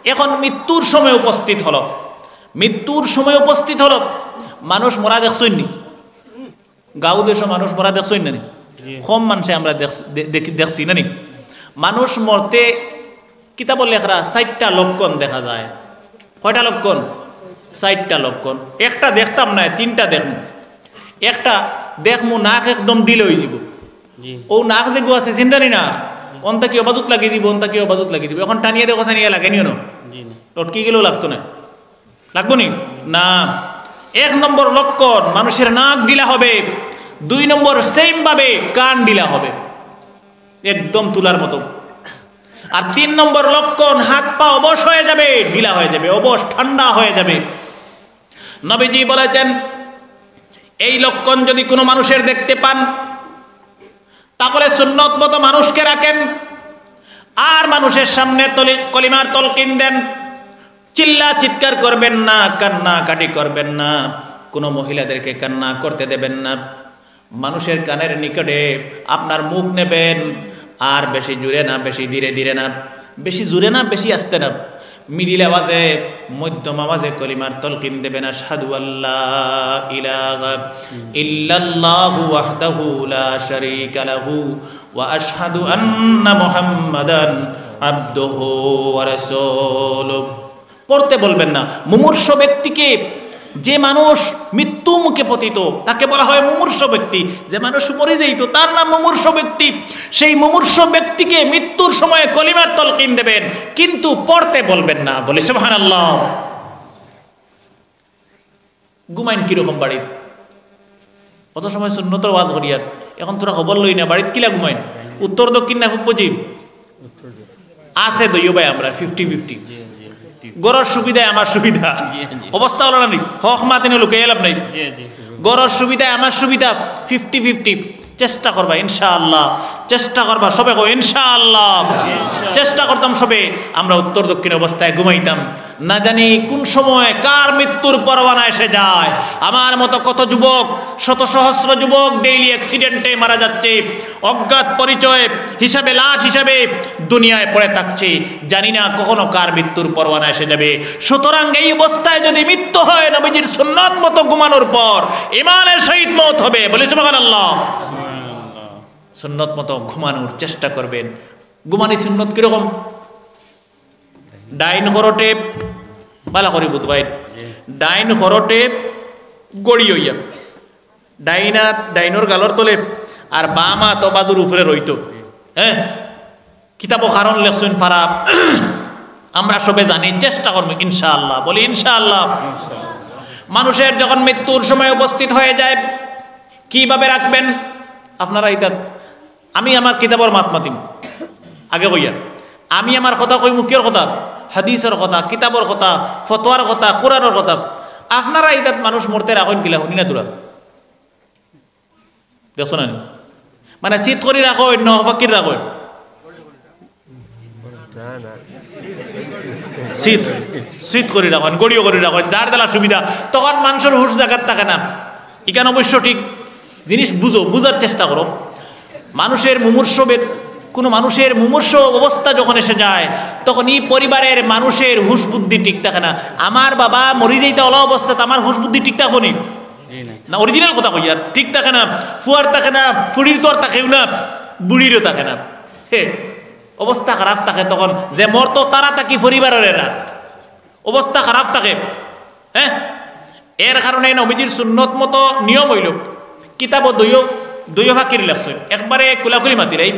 এখন মৃত্যুর সময় উপস্থিত হলো, মৃত্যুর সময় উপস্থিত হলো, মানুষ মরা দেখছই নি? গাঁও দেশে মানুষ মরা দেখছই না নি? কম মানুষে আমরা দেখছি না নি? মানুষ মরতে কিতাবর লেখরা 4টা লক্ষণ দেখা যায়। কয়টা লক্ষণ? 4টা লক্ষণ। একটা দেখতাম না, 3টা দেখমু। একটা দেখমু নাক একদম দিলে হয়ে যাব, ও নাক যে গো আছে চিন্তা নেই না, অন্তা কি অবাজত লাগিয়ে দিব, অন্তা কি অবাজত লাগিয়ে দিব। এখন টানিয়ে দেখো নিয়ে লাগেনিও না, লটকি গেলেও লাগতো না, লাগবো নি না। 1 নম্বর লক্ষণ মানুষের নাক ঢিলা হবে। 2 নম্বর সেম ভাবে কান ঢিলা হবে একদম তুলার মতো। আর 3 নম্বর লক্ষণ হাত পা অবশ হয়ে যাবে, ঢিলা হয়ে যাবে, অবশ ঠান্ডা হয়ে যাবে। নবীজি বলেছেন এই লক্ষণ যদি কোনো মানুষের দেখতে পান তাহলে সুন্নত মতো মানুষকে রাখেন, আর মানুষের সামনে কলিমার তলকিন দেন। চিল্লা চিৎকার করবেন না, কান্না কাটি করবেন না, কোনো মহিলাদেরকে কান্না করতে দেবেন না। মানুষের কানের নিকটে আপনার মুখ নেবেন, আর বেশি জোরে না, বেশি ধীরে ধীরে না, বেশি জোরে না, বেশি আস্তে না, মিডিল আওয়াজে, মধ্যম আওয়াজে কলিমার তলকিন দেবেন। আশহাদু আল্লাহ ইলাহা ইল্লাল্লাহু ওয়াহদাহু লা শারীকা লাহু ওয়া আশহাদু আন্না মুহাম্মাদান আবদুহু ওয়া রাসূলুহু। পড়তে বলবেন না। মুমূর্ষ ব্যক্তিকে, যে মানুষ মৃত্যু মুখে পতিত, তাকে বলা হয় মুমূর্ষ ব্যক্তি। যে মানুষ মরে যাইত তার নাম মুমূর্ষ ব্যক্তি। সেই মুমূর্ষ ব্যক্তিকে মৃত্যুর সময়ে কলিমার তলকিন দেবেন, কিন্তু পড়তে বলবেন না। বলে সুবহানাল্লাহ। ঘুমাইন কিরকম বাড়িত? কত সময় সুন্নতর ওয়াজ করিয়া, এখন তোরা খবর লই না বাড়িত কিলা ঘুমাইন? উত্তর দক্ষিণ না পূব পশ্চিম আছে দইও ভাই, আমরা 50-50। গড়ের সুবিধায় আমার সুবিধা, অবস্থা হলো না নি, হক মাতিনে লুকে এলাম নাই। গড়ের সুবিধায় আমার সুবিধা, 50-50। চেষ্টা করবা ইনশাআল্লাহ, চেষ্টা করবা সবে, ইনশাআল্লাহ চেষ্টা করতাম সবে আমরা উত্তর দক্ষিণ অবস্থায় ঘুমাইতাম। না জানি কোন সময় কার মৃত্যুর পরোয়ানা এসে যায়। আমার মতো কত যুবক, শত সহস্র যুবক ডেইলি অ্যাক্সিডেন্টে মারা যাচ্ছে, অজ্ঞাত পরিচয় হিসাবে, লাশ হিসাবে দুনিয়ায় পড়ে থাকছে। জানি না কখনো কার মৃত্যুর পরোয়ানা এসে যাবে। সুতরাং এই অবস্থায় যদি মৃত্যু হয় নবীজির সুন্নাত মতো ঘুমানোর পর ঈমানের সহিত মওত হবে। বলি সুবহানাল্লাহ। সুন্নত মতো ঘুমানোর চেষ্টা করবেন। ঘুমানি সুন্নত কিরকম? ডাইন হরটে বালা করি বুধবাই, ডাইন হরটে গড়ি হইয়া, ডাইনর গালর তলে, আর বামা তো বাদুর উপরে রইত। হ্যাঁ, কিতাব কারণ লেখছেন ফারা, আমরা সবে জানি, চেষ্টা করবো ইনশাআল্লাহ। বলি ইনশাআল্লাহ। মানুষের যখন মৃত্যুর সময় উপস্থিত হয়ে যায় কিভাবে রাখবেন আপনারা? এটা আমি আমার কিতাবর মাত মাতিম আগে কইয়া, আমি আমার কথা কই, মুখের কথা, হাদিসের কথা, কিতাবর কথা, ফতোয়ার কথা, কোরআনের কথা। আপনারা ইদাত মানুষ মরতে রাখেন কিলা শুনি না তোরা দেখছো না? মানে শীত করি রাখো ন ফাকির রাখো, শীত শীত করে রাখেন, গড়িও করে রাখেন, যার দেলা সুবিধা। তখন মানুষের হুশ জায়গার থাকে না। ইখানে অবশ্য ঠিক জিনিস বুঝো, বুঝার চেষ্টা করো। মানুষের মুমূর্ষ, কোনো মানুষের মুমূর্ষ অবস্থা যখন এসে যায় তখন এই পরিবারের মানুষের হুশ বুদ্ধি ঠিক থাকে না। আমার বাবা মরি যাইতে ওলা অবস্থাতে আমার হুশ বুদ্ধি ঠিক থাকবো না, অরিজিনাল কথা কই, আর ঠিক থাকে না। ফুয়ার থাকে না, ফুড়ির তো আর থাকেও না, বুড়িরও থাকে না। হে, অবস্থা খারাপ থাকে তখন। যে মরতো তারা থাকি পরিবারের এরা, অবস্থা খারাপ থাকে। হ্যাঁ, এর কারণে নবীজির সুন্নত মতো নিয়ম হইল কিতাব দুইও ফাকির লাগছে, একবারে কুলাকুলি মাতিরাই।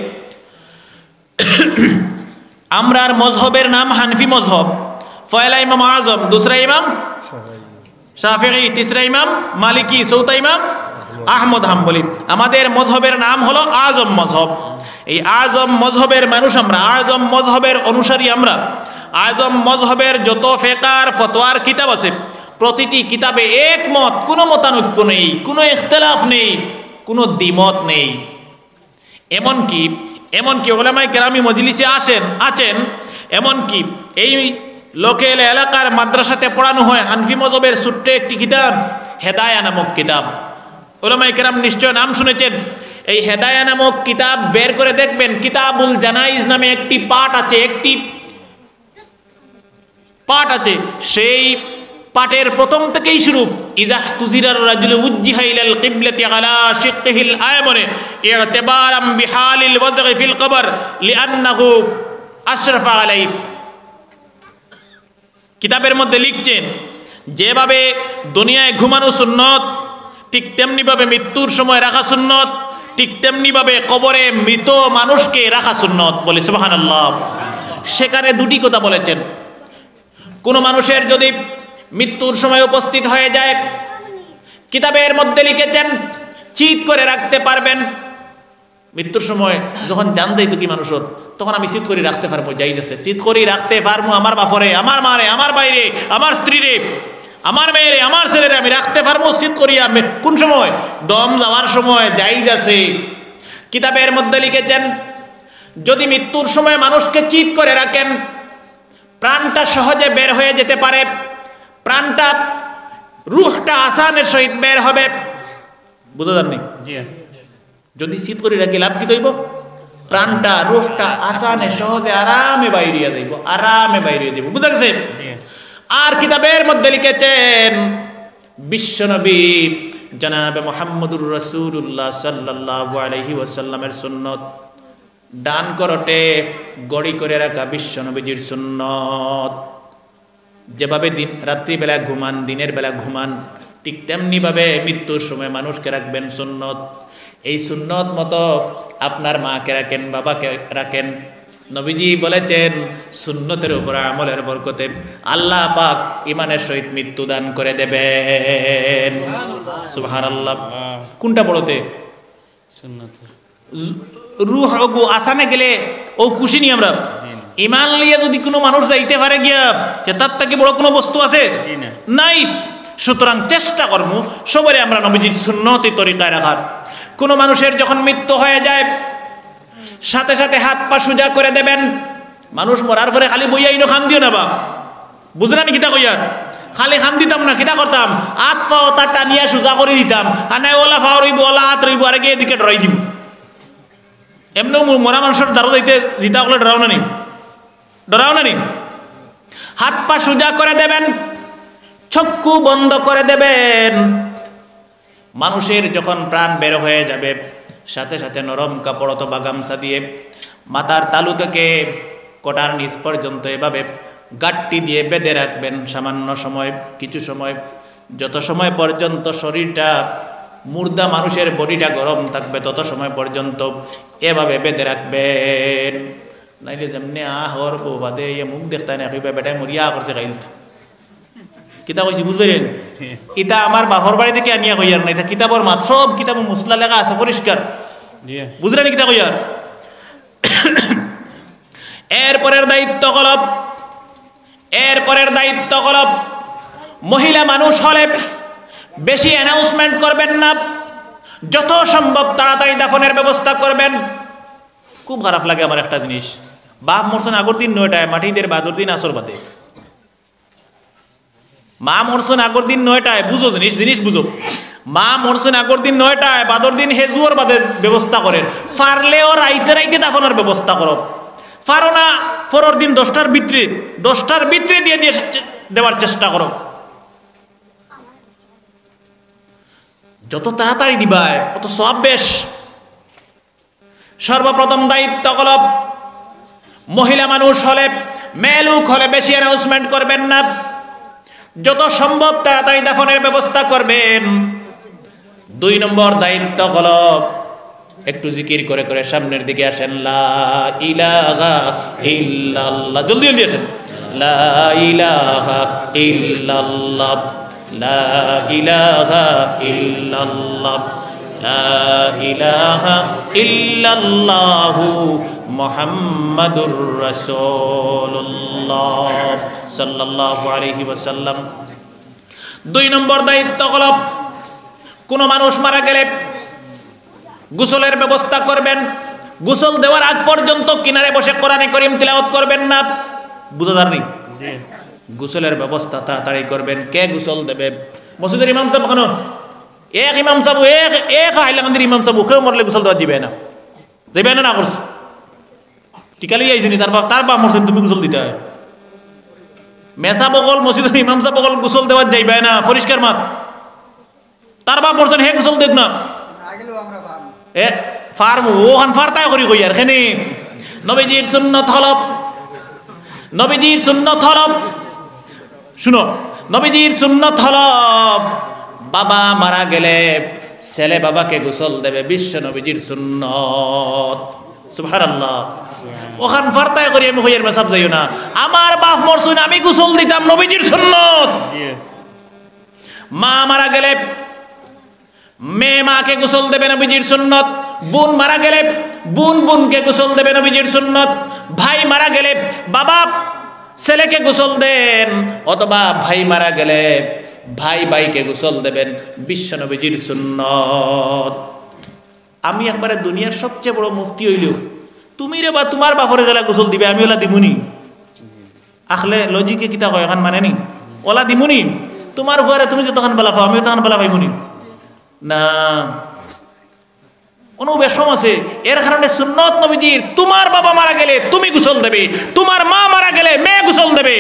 আমরার মজহবের নাম হানফি মজহব। পয়লা ইমাম আজম, দুসরা ইমাম শাফিঈ, তিসরা ইমাম মালিকি, চৌথা ইমাম আহমদ হাম্বলি। আমাদের মজহবের নাম হলো আজম মজহব। এই আজম মজহবের মানুষ আমরা, আজম মজহবের অনুসারী আমরা। আজম মজহবের যত ফিকহ ফতোয়ার কিতাব আছে প্রতিটি কিতাবে একমত, কোনো মতানৈক্য নেই, কোনো ইখতিলাফ নেই, কোনো দ্বিমত নেই। এমনকি উলামায়ে কেরামি মজলিসে আছেন, এমনকি এই লোকেল এলাকার মাদ্রাসাতে পড়ানো হয় হানফি মজহবের ছোট্ট একটি কিতাব, হেদায়া নামক কিতাব। উলামায়ে কেরাম নিশ্চয় নাম শুনেছেন। এই হেদায়া নামক কিতাব বের করে দেখবেন, কিতাবুল জানাইজ নামে একটি পাঠ আছে, একটি পাঠ আছে, সেই পাঠের প্রথম থেকেই শুরু। ইজাহ তুজিরার রাজুল উজ্জিহা ইলাল কিবলাতি আলা শিক্কিহিল আয়মনে ইতিবারাম বিহালিল ওয়াজগি ফিল কবর লিআন্নাহু আশরাফা আলাইহি। কিতাবের মধ্যে লিখছেন, যেভাবে দুনিয়ায় ঘুমানো সুন্নত, ঠিক তেমনিভাবে মৃত্যুর সময় রাখা সুন্নত, ঠিক তেমনিভাবে কবরে মৃত মানুষকে রাখা সুন্নত। বলে সুবহানাল্লাহ। সেখানে দুটি কথা বলেছেন। কোনো মানুষের যদি মৃত্যুর সময় উপস্থিত হয়ে যায়, কিতাবের মধ্যে লিখেছেন চিৎ করে রাখতে পারবেন। মৃত্যুর সময় যখন জান যাইতো কি মানুষের, তখন আমি চিৎ করে রাখতে পারবো, যাই যাচ্ছে চিৎ করে রাখতে পারবো। আমার বাপরে, আমার মারে, আমার বাইরে, আমার স্ত্রীরে, আমার মেয়েরে, আমার ছেলেরে আমি রাখতে পারবো চিৎ করিয়া। কোন সময়? দম যাওয়ার সময়, যাই যাচ্ছে। কিতাবের মধ্যে লিখেছেন, যদি মৃত্যুর সময় মানুষকে চিৎ করে রাখেন, প্রাণটা সহজে বের হয়ে যেতে পারে, প্রাণটা, রুহটা আসানের সহিত বের হবে। বুঝা যাননি? যদি চিৎ করে রাখি লাভ কি তৈব? প্রাণটা, রুহটা আসানে সহজে আরামে বাইরিয়া যাইব, আরামে বাইরিয়া যাইব। বুঝা গেছে? আর কিতাবের মধ্যে লিখেছেন, বিশ্বনবী জনাবে মুহাম্মদুর রাসূলুল্লাহ সাল্লাল্লাহু আলাইহি ওয়াসাল্লামের সুন্নত, ডান করতে গড়ি করে রাখা বিশ্বনবীজির সুন্নত। যেভাবে দিন রাত্রিবেলা ঘুমান, দিনের বেলা ঘুমান, ঠিক তেমনি ভাবে মৃত্যুর সময় মানুষকে রাখবেন সুন্নত। এই সুন্নত মতো আপনার মাকে রাখেন, বাবাকে রাখেন। নবীজি বলেছেন, সুন্নতের উপর আমলের বরকতে আল্লাহ পাক ইমানের সহিত মৃত্যু দান করে দেবেন। সুবহানাল্লাহ। কোনটা বলতে? সুন্নতের। রুহ ওগু আসানে গেলে ও খুশি নি আমরা। ইমান লিয়ে যদি কোনো মানুষ যাইতে পারে গিয়া, যে তার থেকে বড় কোনো বস্তু আছে নাই। সুতরাং চেষ্টা করবো সবাই আমরা নবীজির সুন্নতি তরিকায় রাখার। কোনো মানুষের যখন মৃত্যু হয়ে যায়, সাথে সাথে হাত পা সোজা করে দেবেন। মানুষ মরার পরে খালি বইয়া ইনো খান দিও না বা, বুঝলেন আমি কিতা কইয়ার? খালি খান দিতাম না, কিতা করতাম? হাত পাও তার টানিয়া সোজা করে দিতাম। আর নাই ওলা ফাও রইব, ওলা হাত রইব, আর গিয়ে এদিকে ডরাই দিব। এমনি মরা মানুষের দ্বারা যাইতে জিতা করলে ডরাও না নি? ডরাও না নি? হাত পা সোজা করে দেবেন, চক্ষু বন্ধ করে দেবেন। মানুষের যখন প্রাণ বের হয়ে যাবে, সাথে সাথে নরম কাপড় অথবা গামছা দিয়ে মাথার তালু থেকে কোটার নিচ পর্যন্ত এভাবে গাঁটটি দিয়ে বেঁধে রাখবেন সামান্য সময়, কিছু সময়, যত সময় পর্যন্ত শরীরটা, মুর্দা মানুষের বডিটা গরম থাকবে, তত সময় পর্যন্ত এভাবে বেঁধে রাখবেন। নাইলে যেমনি হর বউ বাদে মুখ দেখতে না, বেটায় মরিয়া করছে খাইল। কিতা কইছি বুঝবেন? এটা আমার বাহর বাড়ি থেকে আনিয়া কইয়ার না, এটা কিতাবর মাত, সব কিতাব মুসলা লেখা আছে পরিষ্কার। বুঝলেন কিতা কইয়ার? এরপরের দায়িত্ব হল, মহিলা মানুষ হলে বেশি অ্যানাউন্সমেন্ট করবেন না, যত সম্ভব তাড়াতাড়ি দাফনের ব্যবস্থা করবেন। খুব খারাপ লাগে আমার একটা জিনিস, বাপ মরছেন আগর দিন 9টায়, মাটিদের বাদর দিন আসর বাদে। মা মরছেন আগর দিন 9টায়, বুঝো জিনিস বুঝো। মা মরছেন আগর দিন 9টায়, বাদর দিন হেজুয়ার বাদে ব্যবস্থা করেন। পারলেও রাইতে দাফনের ব্যবস্থা করো। পারো না, পরের দিন 10টার ভিতরে দিয়ে দেওয়ার চেষ্টা করো। যত তাড়াতাড়ি দিবায় তত সব বেশ। সর্বপ্রথম দায়িত্ব হল, মহিলা মানুষ হলে, মেয়ে লোক হলে বেশি অ্যানাউন্সমেন্ট করবেন না, যত সম্ভব তাড়াতাড়ি দাফনের ব্যবস্থা করবেন। 2 নম্বর দায়িত্ব হল, একটু জিকির করে করে সামনের দিকে আসেন। লা ইলাহা ইল্লাল্লাহ, জলদি জলদি আসেন। লা ইলাহা ইল্লাল্লাহ, লা ইলাহা ইল্লাল্লাহ, লা ইলাহা ইল্লাল্লাহু মুহাম্মাদুর রাসূলুল্লাহ সাল্লাল্লাহু আলাইহি ওয়াসাল্লাম। 2 নম্বর দায়িত্ব হল, কোন মানুষ মারা গেলে গোসলের ব্যবস্থা করবেন। গোসল দেওয়ার আগ পর্যন্ত কিনারে বসে কোরআনে কারীম তিলাওয়াত করবেন না। বুঝাদার নেই? গোসলের ব্যবস্থা তাড়াতাড়ি করবেন। কে গোসল দেবে? মসজিদের ইমাম সাহেব। কেন? এক ইমাম সাহেব, এক হাইলাকান্দির ইমাম সাহেব, কেউ মরলে গোসল দেওয়া যাবে না, যাবে না করছে। টিকা লই আইসনি, তার বাপ মরছেন, তুমি গোসল দিতে হয়। মেসা বকল মসজিদের ইমাম সাহেব বকল গোসল দেওয়ার যাইবে না পরিষ্কার মাত তার বাপ বলছেন হে গোসল দেখ না এ ফার্ম ওখান ফারতায় করি কই আর খেনে নবীজির সুন্নত হল নবীজির সুন্নত হল শুনো নবীজির সুন্নত হল বাবা মারা গেলে ছেলে বাবাকে গোসল দেবে বিশ্ব নবীজির সুন্নত সুবহানাল্লাহ ওখান ফারতায় করি আমি কই আর মেসাব যাইও না আমার বাপ মরছুন আমি গোসল দিতাম নবীজির সুন্নত মা মারা গেলে মেয়ে মাকে গোসল দেবে নবীজির সুন্নত বোন মারা গেলে বোন বোনকে গোসল দেবে নবীজির সুন্নত ভাই মারা গেলে বাবা ছেলেকে গোসল দেন অথবা ভাই মারা গেলে ভাই ভাইকে গোসল দেবেন বিশ্ব নবীজির সুন্নত আমি একবারে দুনিয়ার সবচেয়ে বড় মুফতি হইলেও তুমি রে বা তোমার বাপরে জেলা গোসল দিবে আমি ওলা দিমুনি আখলে লজিকে কিতা কয় এখন মানে নি ওলা দিমুনি তোমার ঘরে তুমি যতক্ষণ বেলা পাও আমিও তখন বেলা পাইমুনি না কোন বেশম আছে এর কারণে সুন্নত নবীজির তোমার বাবা মারা গেলে তুমি গোসল দেবে তোমার মা মারা গেলে মেয়ে গোসল দেবে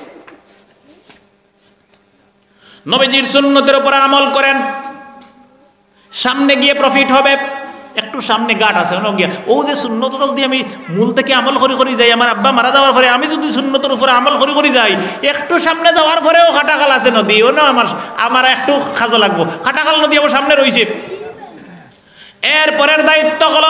নবীজির সুন্নতের উপর আমল করেন সামনে গিয়ে প্রফিট হবে একটু সামনে গাট আছে না গিয়া ও যে সুন্নতটা যদি আমি মূল থেকে আমল করি করি যাই আমার আব্বা মারা যাওয়ার পরে আমি যদি সুন্নতের উপরে আমল করি করি যাই একটু সামনে যাওয়ার পরেও খাটাখাল আছে নদী ও না আমার একটু খাজো লাগবো খাটাখাল নদী আমার সামনে রয়েছে এর পরের দায়িত্ব হলো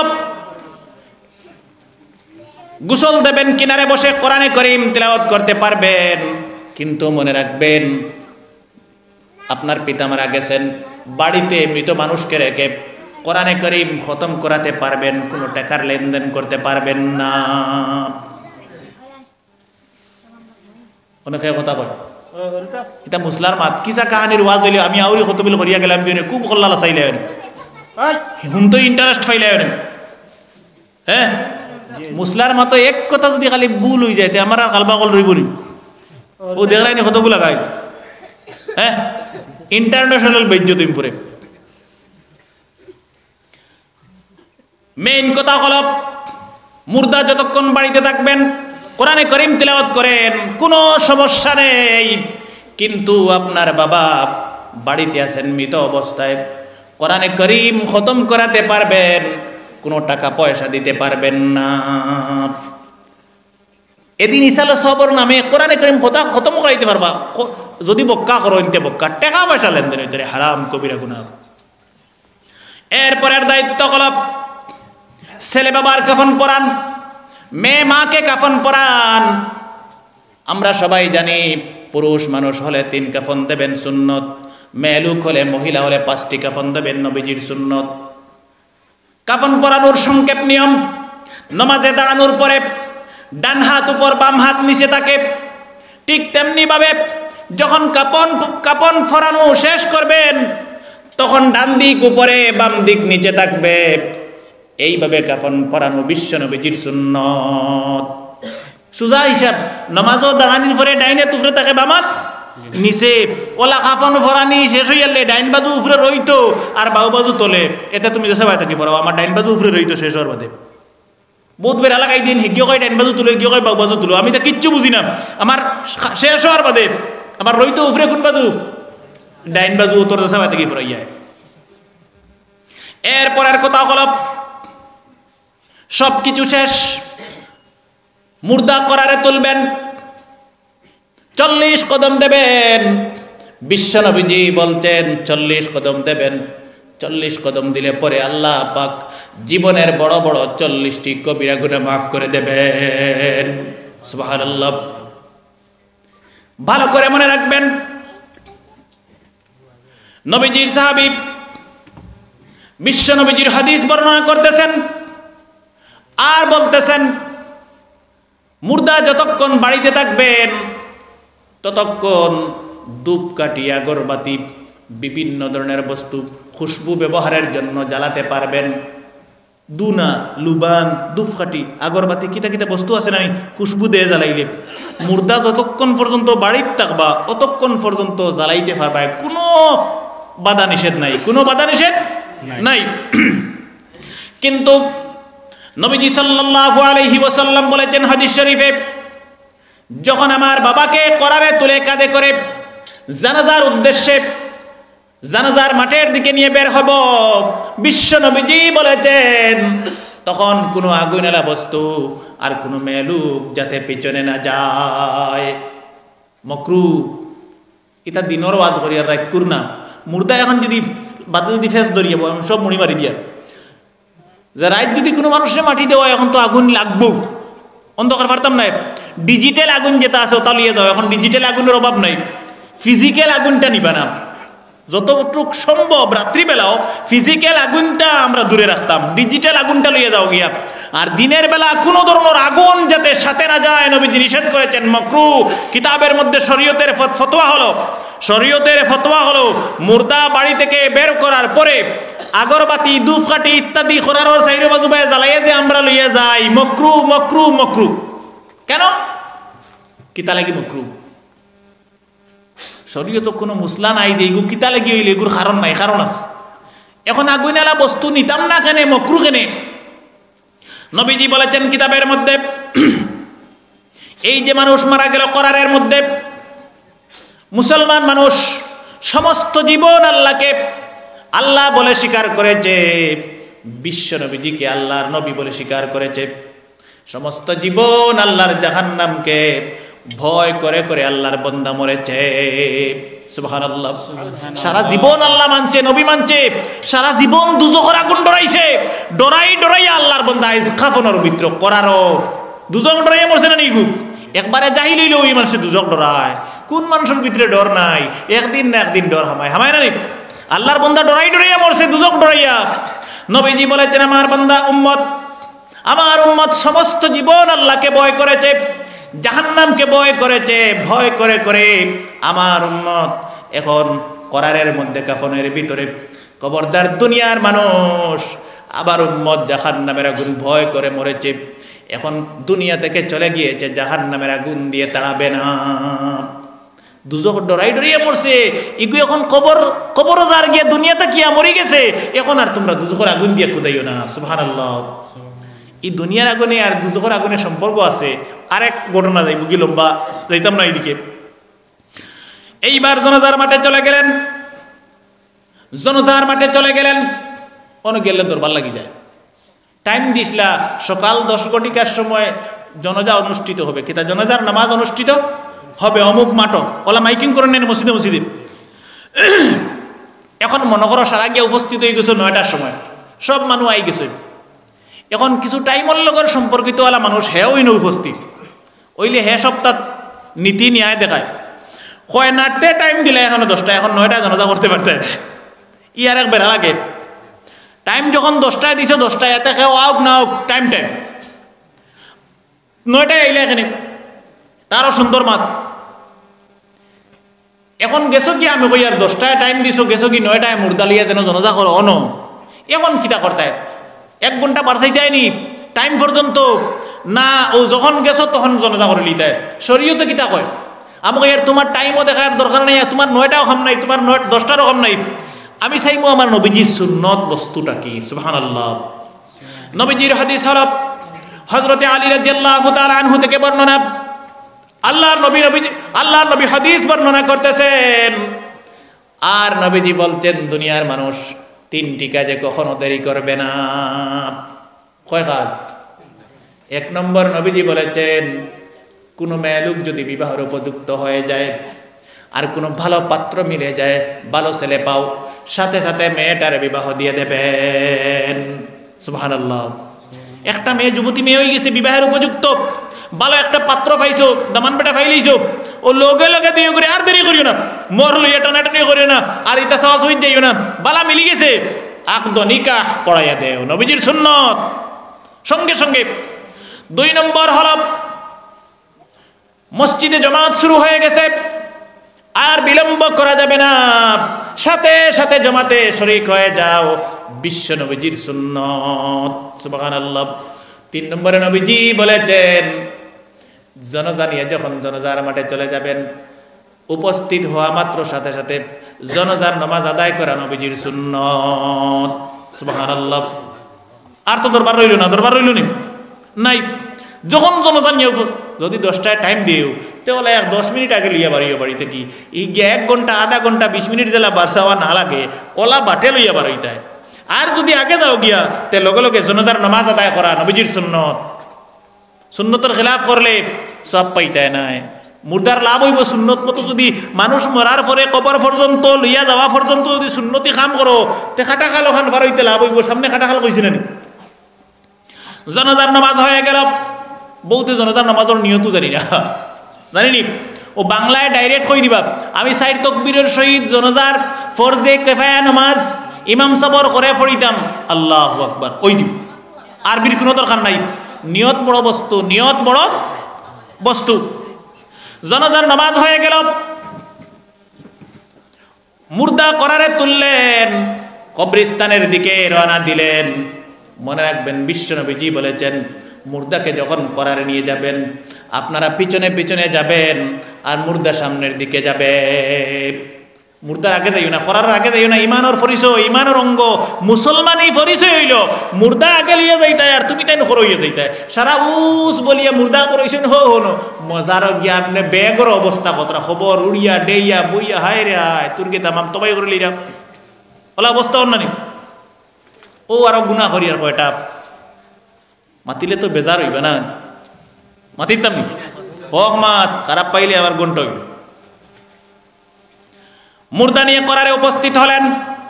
গোসল দেবেন কিনারে বসে কোরআনে কারীম তিলাওয়াত করতে পারবেন কিন্তু মনে রাখবেন আপনার পিতা মারা গেছেন বাড়িতে মৃত মানুষকে রেখে কোরআনে কারীম খতম করাতে পারবেন কোনো টাকার লেনদেন করতে পারবেন না অনেকে কথা কয় এটা মুসলার মাত কিসা কাহানির ওয়াজ হইলে আমি আউরি খতমিল করিয়া গেলাম খুব কল্লা চাইলে হুন তো ইন্টারেস্ট পাইলে হ্যাঁ মুসলার মতো এক কথা যদি খালি ভুল হয়ে যায় আমার আর কালবা কল রইব নি ও দেখলাই নি কতগুলা গায় হ্যাঁ ইন্টারন্যাশনাল বেজ্জত ইম্পুরে মেইন কথা হলো মুর্দা যতক্ষণ বাড়িতে থাকবেন কোরআনে কারীম তিলাওয়াত করেন কোনো সমস্যা নেই কিন্তু আপনার বাবা বাড়িতে আছেন মৃত অবস্থায় কোরআনে কারীম খতম করাতে পারবেন কোনো টাকা পয়সা দিতে পারবেন না এদিন ইসালে সবর নামে কোরআনে কারীম খতম করাইতে পারবা যদি বক্কা করো ইনতে বক্কা টাকা পয়সা লেনদেন হইতে হারাম কবিরা গুনাহ এরপরের দায়িত্ব হলো ছেলে বাবার কাফন পরান মেয়ে মাকে কাফন পরান আমরা সবাই জানি পুরুষ মানুষ হলে 3 কাফন দেবেন সুন্নত মেয়ে লোক হলে মহিলা হলে 5টি কাফন দেবেন নবীজির সুন্নত কাফন পরানোর সংক্ষেপ নিয়ম নামাজে দাঁড়ানোর পরে ডান হাত উপর বাম হাত নিচে থাকে ঠিক তেমনি ভাবে যখন কাফন পরানো শেষ করবেন তখন ডান দিক উপরে বাম দিক নিচে থাকবে এইভাবে কাফন পরানো বিশ্ব নবীজির সুন্নত সুজা হিসাব নামাজও দাঁড়ানির পরে ডাইনে উপরে থাকে বামাত নিচে ওলা কাফন পরানি শেষ হয়ে গেলে ডাইন বাজু উপরে রইতো আর বাউ বাজু তোলে এটা তুমি দেশে বাই থাকি পড়াও আমার ডাইন বাজু উপরে রইতো শেষ হওয়ার বাদে বহুত বের এলাকায় দিন হিগিও কয় ডাইন বাজু তুলো হিগিও কয় বাউ বাজু তুলো আমি তো কিচ্ছু বুঝি না আমার শেষ হওয়ার বাদে আমার রইতো উপরে কোন বাজু ডাইন বাজু তোর দেশে বাই থাকি পড়াইয়া এরপরের কথা হলো সব কিছু শেষ মুর্দা করারে তুলবেন 40 কদম দেবেন বিশ্ব নবীজি বলছেন 40 কদম দেবেন 40 কদম দিলে পরে আল্লাহ পাক জীবনের বড় বড় 40টি কবিরা গুনাহ মাফ করে দেবেন সুবহানাল্লাহ ভালো করে মনে রাখবেন নবীজির সাহাবী বিশ্ব নবীজির হাদিস বর্ণনা করতেছেন আর বলতেছেন মুর্দা যতক্ষণ বাড়িতে থাকবেন ততক্ষণ ধূপকাঠি আগরবাতি বিভিন্ন ধরনের বস্তু খুশবু ব্যবহারের জন্য জ্বালাতে পারবেন দুনা লুবান ধূপকাঠি আগরবাতি কিতা কিতা বস্তু আছে না খুশবু দিয়ে জ্বালাইলে মুর্দা যতক্ষণ পর্যন্ত বাড়িতে থাকবা ততক্ষণ পর্যন্ত জ্বালাইতে পারবা কোনো বাধা নিষেধ নাই কোনো বাধা নিষেধ নাই কিন্তু নবীজি সাল্লাল্লাহু আলাইহি ওয়াসাল্লাম বলেছেন হাদিস শরীফে যখন আমার বাবাকে করারে তুলে কাঁধে করে জানাজার উদ্দেশ্যে জানাজার মাঠের দিকে নিয়ে বের হব, বিশ্ব নবীজি বলেছেন তখন কোনো আগুনেলা বস্তু আর কোনো মেলুক যাতে পিছনে না যায়। মকরু এটা দিনের ওয়াজ করি আর রাত কর না। মুর্দা এখন যদি বাদে যদি ফেস ধরিয়ে সব মুড়ি মারি দিয়া, যে রাত যদি কোনো মানুষের মাটি দেওয়া এখন তো আগুন লাগবো, অন্ধকার পারতাম না। ডিজিটাল আগুন যেটা আছে ওটা লিয়ে দাও, এখন ডিজিটাল আগুনের অভাব নাই, ফিজিক্যাল আগুনটা নিবা না। যতটুক সম্ভব রাত্রিবেলাও ফিজিক্যাল আগুনটা আমরা দূরে রাখতাম, ডিজিটাল আগুনটা লইয়ে দাও গিয়া। আর দিনের বেলা কোনো ধরনের আগুন যাতে সাথে না যায় নবীজি নিষেধ করেছেন। মাকরু কিতাবের মধ্যে শরীয়তের ফতোয়া হলো মুর্দা বাড়ি থেকে বের করার পরে আগরবাতি ধূপকাঠি ইত্যাদি করার সাইডে বাজু বাজে জ্বালাইয়া যে আমরা লইয়া যাই, মকরু মকরু মকরু। কেন কিতা লাগি মকরু? শরীয়ত কোনো মুসলা নাই যে এগু কিতা লাগি হইলে, এগুর কারণ নাই, কারণ আছে। এখন আগুনেলা বস্তু নিতাম না কেনে, মকরু কেনে? নবীজি বলেছেন কিতাবের মধ্যে, এই যে মানুষ মারা গেল করারের মধ্যে, মুসলমান মানুষ সমস্ত জীবন আল্লাহকে আল্লাহ বলে স্বীকার করেছে, বিশ্ব নবীজিকে আল্লাহর নবী বলে স্বীকার করেছে, সমস্ত জীবন আল্লাহর জাহান্নামকে ভয় করে করে আল্লাহর বান্দা মরেছে। সুবহানাল্লাহ। সারা জীবন আল্লাহ মানছে, নবী মানছে, সারা জীবন দুজখের আগুন ডরাইছে, ডরাই আল্লাহর বান্দা আইজ খাফনের ভিতর করারও দুজখ ডরাইয়া মরছে না নিগু। একবারে জাহিল হইলেও ওই মানুষের দুজখ ডরায়। কোন মানুষের ভিতরে ডর নাই? একদিন না একদিন ডর হামায় না নি? আল্লাহর বান্দা ডরাইয়া মরছে, দুজখ ডরাইয়া। নবীজি বলেছেন আমার বান্দা আমার উম্মত সমস্ত জীবন আল্লাহকে ভয় করেছে, জাহান্নামকে ভয় করেছে, ভয় করে করে আমার উম্মত এখন করারের মধ্যে কাফনের ভিতরে। খবরদার দুনিয়ার মানুষ, আবার উম্মত জাহান্নামের আগুন ভয় করে মরেছে, এখন দুনিয়া থেকে চলে গিয়েছে, জাহান্নামের আগুন দিয়ে তাড়াবে না। দুজখ ডরাইয়া মরছে, ইগু এখন কবর যার গিয়ে দুনিয়াতে কিয়া মরে গেছে, এখন আর তোমরা দুজখের আগুন দিয়ে কুদাইও না। সুবহানাল্লাহ। এই দুনিয়ার আগুনে আর দুজখের আগুনের সম্পর্ক আছে। আরেক ঘটনা যাই বুকি লম্বা যাইতাম না এইদিকে। এইবার জনজার মাঠে চলে গেলেন, অনেক গেলে দরবার লাগি যায়। টাইম দিসলা সকাল 10 ঘটিকার সময় জনজা অনুষ্ঠিত হবে, কিতা জনজার নামাজ অনুষ্ঠিত হবে অমুক মাঠ, ওলা মাইকিং করে নেন মসজিদে। এখন মনে করো সারা গিয়ে উপস্থিত হয়ে গেছে 9টার সময়, সব মানুষ আই গেছে। এখন কিছু টাইমের লগের সম্পর্কিত ওলা মানুষ হেও ইনো উপস্থিত ওইলে হে সপ্তাহ নীতি ন্যায় দেখায়, কয় নাটতে টাইম দিলে এখন 10টা, এখন 9টা জনজা করতে পারতে। ইয়ার এক বেড়া লাগে। টাইম যখন 10টায় দিছে, 10টায় এতে কেউ আউক না হোক, টাইম 9টায় আইলে এখানে তারও সুন্দর মাত। এখন গেছো কি আমি কই আর 10টায় টাইম দিছো, গেছো কি 9টায় মুর্দালিয়া যেন জনজা করো অন। এখন কিতা করতে 1 ঘন্টা বাড়াইতে আইনি টাইম পর্যন্ত না, ও যখন গেছো তখন জনজা করে লিতে। শরীয়তে কিতা কয় আমাকে ইয়ার তোমার টাইমও দেখার দরকার নাই, তোমার 9টাও কম নাই, তোমার 10টারও কম নাই। আমি চাইবো আমার নবীজির সুন্নত বস্তুটা কি। সুবহানাল্লাহ। নবীজির হাদিস হল হযরতে আলী রাদিয়াল্লাহু তাআলা আনহু থেকে বর্ণনা, আল্লাহর নবী হাদিস বর্ণনা করতেছেন, আর নবীজি বলছেন দুনিয়ার মানুষ 3টি কাজে কখনো দেরি করবে না। কয় কাজ? 1 নম্বর নবীজি বলেছেন, কোনো মেয়েলোক যদি বিবাহের উপযুক্ত হয়ে যায় আর কোনো ভালো পাত্র মিলে যায়, ভালো ছেলে পাও, সাথে সাথে মেয়েটার বিবাহ দিয়ে দেবেন। সুবহানাল্লাহ। একটা মেয়ে, যুবতী মেয়ে হয়ে গেছে, বিবাহের উপযুক্ত, ভালো একটা পাত্র পাইছো, দামান বেটা পাইলেইছো, ও লগে লগে দিয়ে করে আর দেরি করিও না, মর লইয়া টানাটানি করিও না, আর ইতা সাহস হয়ে যাইও না, বালা মিলি গেছে আকদ নিকাহ পড়াইয়া দেও, নবীজির সুন্নত। সঙ্গে সঙ্গে 2 নম্বর হল মসজিদে জামাত শুরু হয়ে গেছে, আর বিলম্ব করা যাবে না, সাথে সাথে জামাতে শরীক হয়ে যাও, বিশ্ব নবীজির সুন্নত। সুবহানাল্লাহ। 3 নম্বরে নবীজি বলেছেন, জনজা নিয়ে যখন জনজার মাঠে চলে যাবেন, উপস্থিত হওয়া মাত্র সাথে সাথে জনজার নামাজ আদায় করা নবীজির সুন্নত। সুবহানাল্লাহ। আর তো দরবার রইল না, নাই। যখন জনজা নিয়ে যদি 10টায় টাইম দিও তাহলে 10 মিনিট আগে লইয়া বাড়িও বাড়িতে কি এই 1 ঘন্টা আধা ঘন্টা 20 মিনিট জেলা বারসাওয়া না লাগে ওলা বাটে লইয়া বাড়িতে আর যদি আগে যাও গিয়া তে লগে লগে জনাজার নামাজ আদায় করা নবীজির সুন্নত সুন্নতের খেলাফ করলে সব পাইতে নাই মুর্দার লাভ হইব সুন্নত মতো যদি মানুষ মরার পরে কবর পর্যন্ত লইয়া যাওয়া পর্যন্ত যদি সুন্নতি কাম করো তে খাটা খাল ওখান বার হইতে লাভ হইব সামনে খাটা খাল কইছি না জনাজার নামাজ হয়ে গেল বহুতে জনাজার নামাজের নিয়ত জানি না জানিনি ও বাংলায় ডাইরেক্ট কই দিবা আমি 60 তাকবীরের সহিত জনাজার ফরজে কিফায়া নামাজ ইমাম সাবর করে পড়িতাম আল্লাহু আকবার ওই দিব আরবির কোনো দরকার নাই নিয়ত বড় বস্তু নিয়ত বড় বস্তু জনাজার নামাজ হয়ে গেল মুর্দা করারে তুললেন কবরস্থানের দিকে রওনা দিলেন মনে রাখবেন বিশ্বনবীজি বলেছেন মুর্দাকে যখন করারে নিয়ে যাবেন আপনারা পিছনে পিছনে যাবেন আর মুর্দা সামনের দিকে যাবে মুর্দার আগে যাইও না করার আগে যাইও না ইমানের পরিচয় ইমানের অঙ্গ মুসলমানই পরিচয় হইল মুর্দা আগে লিয়ে যাইতায় আর তুমি তাই নকর হইয়া যাইতায় সারা উস বলিয়া মুর্দা পরিচয় হনো মজার গিয়া আপনি বেগর অবস্থা কতটা খবর উড়িয়া ডেইয়া বইয়া হায় রে হায় তুর্কি তামাম তবাই করে লিরা ওলা অবস্থা অন্য নি ও আরো গুণা করি আর কয়টা মাতিলে তো বেজার হইবে না মাতিতাম নি হক মাত খারাপ পাইলে আবার গন্ট হইবে মুর্দা নিয়ে করারে উপস্থিত হলেন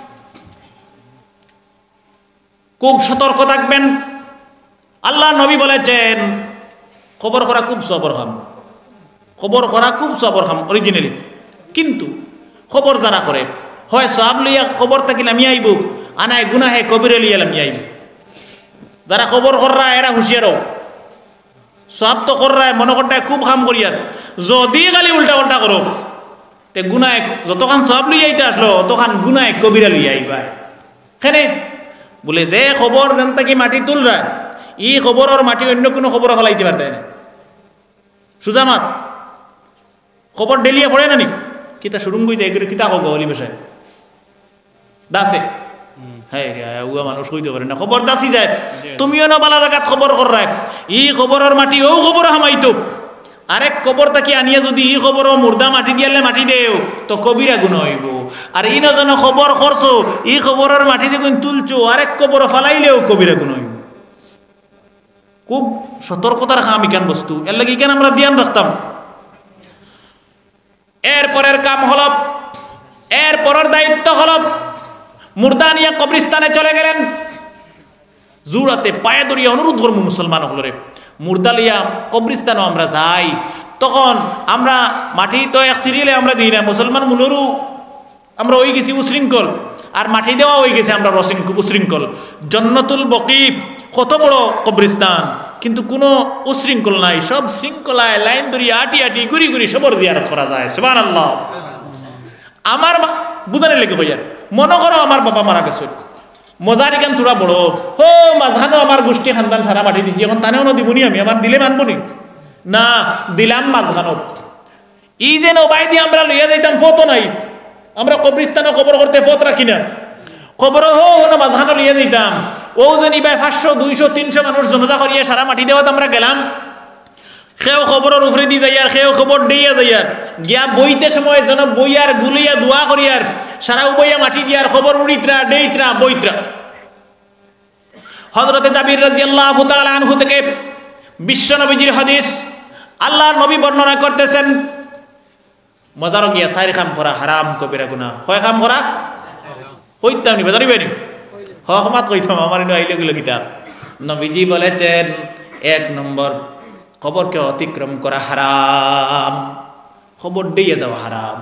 খুব সতর্ক থাকবেন আল্লাহ নবী বলেছেন খবর করা খুব সবর খাম খবর করা খুব সবর খাম অরিজিনালি কিন্তু খবর যারা করে হয় সব লইয়া খবর থাকিলে আমি আইব আনায় গুনাহে কবিরে লিয়া আমি আইব যারা খবর কররা এরা হুঁশিয়ারও সব তো কররায় মনে করটায় খুব কাম করিয়ার যদি খালি উল্টা উল্টা করো তে গুনায় যতক্ষণ সব লইয়া আইতে আসলো তখন গুনায় কবিরা লইয়া আইবা কেনে বলে যে খবর যেন তাকে মাটি তুলরা ই খবরের মাটি অন্য কোনো খবর ফলাইতে পারতে না সুজা মাত খবর ডেলিয়া পড়ে না নি কিতা সুরুঙ্গুইতে এগুলো কিতা হোক অলি বেশায় দাসে হ্যাঁ উয়া মানুষ কইতে পারে না খবর দাসি যায় তুমিও না বালা জায়গাত খবর কর রাখ ই খবরের মাটি ও খবর হামাইতো আরেক কবর তাকে আনিয়া যদি ই খবর মুর্দা মাটি দিয়ালে মাটি দেও তো কবিরা গুণ হইব আর ই নজন খবর করছো ই খবরের মাটি যখন তুলছো আরেক কবর ফালাইলেও কবিরা গুণ হইব খুব সতর্কতার খামিকান বস্তু এর লাগে কেন আমরা ধ্যান রাখতাম এরপরের কাম হল এরপরের দায়িত্ব হল মুর্দা নিয়ে কবরস্থানে চলে গেলেন জুরাতে পায়ে ধরিয়া অনুরোধ ধর্ম মুসলমান হল রে মুর্দা লিয়া কবরস্থানও আমরা যাই তখন আমরা মাটি তো এক সিরিয়ালে আমরা দিই না মুসলমান মূলেরও আমরা ওই গেছি উশৃঙ্খল আর মাটি দেওয়া হয়ে গেছে আমরা উশৃঙ্খল জান্নাতুল বকিব কত বড় কবরস্থান কিন্তু কোনো উশৃঙ্খল নাই সব শৃঙ্খলায় লাইন ধরিয়া আটি আটি গুড়ি গুড়ি সবর জিয়ারত করা যায় সুবহানাল্লাহ আমার বুঝানোর লেগে হইয়া মনে করো আমার বাবা মারা গেছে মজারি কান তোরা বড় ও মাঝখানেও আমার গোষ্ঠী খানদান সারা মাটি দিছি এখন তানেও দিবনি আমি আমার দিলে মানবো নি না দিলাম মাঝখানত ই যে নবাই দিয়ে আমরা লইয়া যাইতাম ফটো নাই আমরা কবরস্থানে খবর করতে ফত রাখি না খবর হো না মাঝখানে লইয়া যাইতাম ও জানি ভাই 500 200 300 মানুষ জনতা করিয়া সারা মাটি দেওয়াত আমরা গেলাম সেও খবরের উপরে দিয়ে যাইয়ার সেও খবর দিয়া যাইয়ার গিয়া বইতে সময় যেন বইয়ার গুলিয়া দোয়া করিয়ার সারা বইয়া মাটি দিয়ার খবর উড়িত্রা ডেইত্রা বইত্রা হযরতে জাবির রাদিয়াল্লাহু তাআলা আনহু থেকে বিশ্ব নবীজির হাদিস আল্লাহর নবী বর্ণনা করতেছেন মজারো গিয়া সাইর কাম করা হারাম কবিরা গুনাহ কয় কাম করা কইতাম নি বাজারি বাইনি হকমাত কইতাম আমার ইনো আইলে গুলো কিতাব নবীজি বলেছেন 1 নম্বর খবরকে অতিক্রম করা হারাম খবর দিয়ে যাওয়া হারাম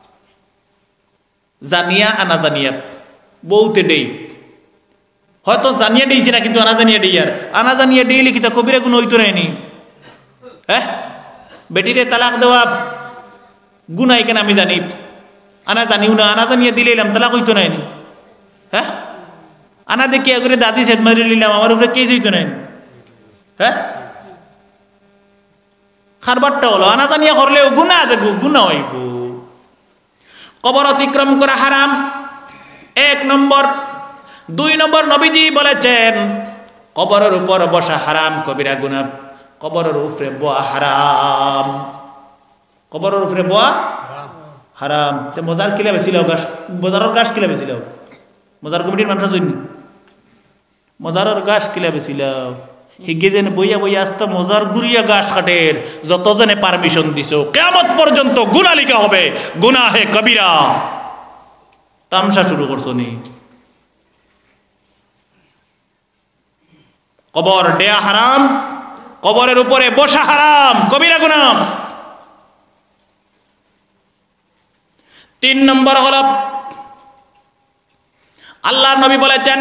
জানিয়া আনা জানিয়া বউতে দেই হয়তো জানিয়া দিয়েছি না কিন্তু আনা জানিয়া দেই আর আনা জানিয়া দিলে কি তা কবিরা গুণ হইতো নাইনি হ্যাঁ বেটিরে তালাক দেওয়া গুনাই কেন আমি জানি আনা জানিও না আনা জানিয়া দিলে এলাম তালাক হইতো নাইনি হ্যাঁ আনা দেখি করে দাদি সেদ মারি নিলাম আমার উপরে কেস হইতো নাইনি হ্যাঁ খারবারটা হলো আনা জানিয়া করলেও গুনাহ দেখো গুনাহ হইব কবর অতিক্রম করা হারাম 1 নম্বর 2 নম্বর নবীজি বলেছেন কবরের উপর বসা হারাম কবিরা গুনাহ কবরের উপরে বোয়া হারাম, কবরের উপরে বোয়া হারাম। তে মজার কিলা বেছিল গাছ, মজারের গাছ কিলা বেছিল, মজার কমিটির মানুষ জন্য মজারের গাছ কিলা বেছিল, হিগে যেন বইয়া বইয়া আসতে মজার গুড়িয়া গাছ কাটের যতজনে পারমিশন দিছ কিয়ামত পর্যন্ত গুনাহ লিখা হবে, গুনাহে কবিরা। তামসা শুরু করছো নি? কবর দেয়া হারাম, কবরের উপরে বসা হারাম, কবিরা গুনাহ। 3 নম্বর হল আল্লাহর নবী বলেছেন,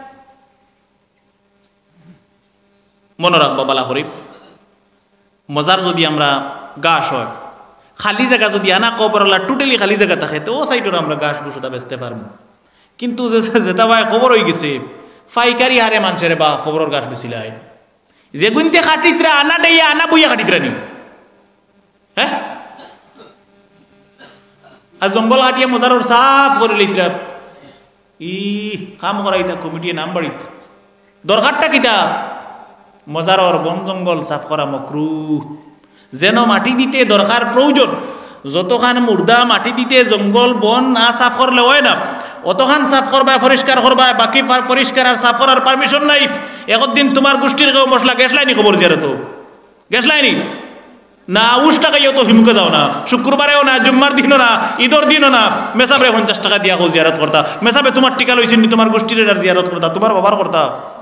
মনে রাখবো বালা করি, মজার যদি আমরা গাছ হয়, খালি জায়গা যদি আনা কবরওয়ালা টোটালি খালি জায়গা থাকে তো ও সাইডের আমরা গাছ গুছোটা বেচতে পারবো। কিন্তু যেটা ভাই খবর হয়ে গেছে পাইকারি হারে মানুষের বা খবরের গাছ বেশি লাই, যে গুনতে খাটিতরা আনা দেইয়া আনা বইয়া খাটিতরা নি, হ্যাঁ আর জঙ্গল হাটিয়া মজারর সাফ করে লইতরা ই কাম করাইতা কমিটির নাম বাড়িত দরকারটা কিতা মজারর বন জঙ্গল সাফ করা মকরুহ। যেন মাটি দিতে দরকার প্রয়োজন, যতখান মুর্দা মাটি দিতে জঙ্গল বন না সাফ করলে হয় না, অতখান সাফ করবা পরিষ্কার করবা, বাকি পরিষ্কার আর সাফ করার পারমিশন নাই। একদিন তোমার গোষ্ঠীর কেউ মশলা গ্যাস লাইনি খবর দিয়ে তো গ্যাস লাইনি না, উস টাকাইও তো হিমুকে দাও না, শুক্রবারেও না, জুম্মার দিনও না, ঈদর দিনও না, মেসাবে 50 টাকা দিয়া হোক জিয়ারত করতা, মেসাবে তোমার টিকা লইছেন তোমার গোষ্ঠীর আর জিয়ারত করতা, তোমার বাবার করতা।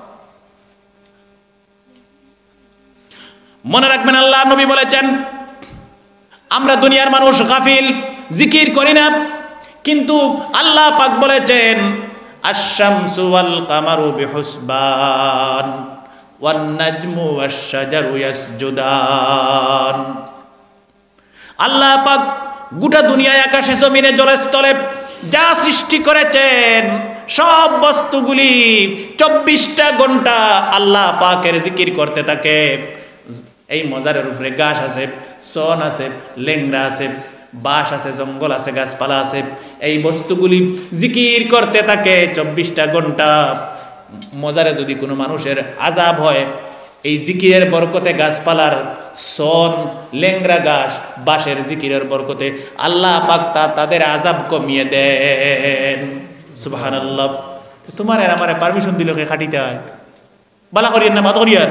মনে রাখবেন আল্লাহ নবী বলেছেন, আমরা দুনিয়ার মানুষ গাফিল, জিকির করি না, কিন্তু আল্লাহ পাক বলেছেন আশ-শামসু ওয়াল কামারু বিহুসবান ওয়ান নাজমু ওয়াশ-শাজারু ইয়াসজুদান। আল্লাহ পাক গোটা দুনিয়ায় আকাশে জমিনে জলে স্থলে যা সৃষ্টি করেছেন সব বস্তুগুলি 24টা ঘন্টা আল্লাহ পাকের জিকির করতে থাকে। এই মজারের উপরে গাছ আছে, সন আছে, লেংরা আছে, বাঁশ আছে, জঙ্গল আছে, গাছপালা আছে, এই বস্তুগুলি জিকির করতে থাকে 24টা ঘন্টা। মজারে যদি কোনো মানুষের আযাব হয়, এই জিকিরের বরকতে, গাছপালার সন, লেংরা গাছ, বাঁশের জিকিরের বরকতে আল্লাহ পাক তাদের আযাব কমিয়ে দেন। সুবহানাল্লাহ। তোমার আর আমারে পারমিশন দিল কে খাটিতে হয়, বালা করিয়েন না বাদ করিয়ার,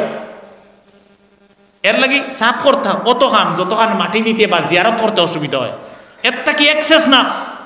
এর লাগি সাফ করতে অত খান যতখান মাটি দিতে বা জিয়ারত করতে অসুবিধা হয়, এরটা কি এক্সেস না।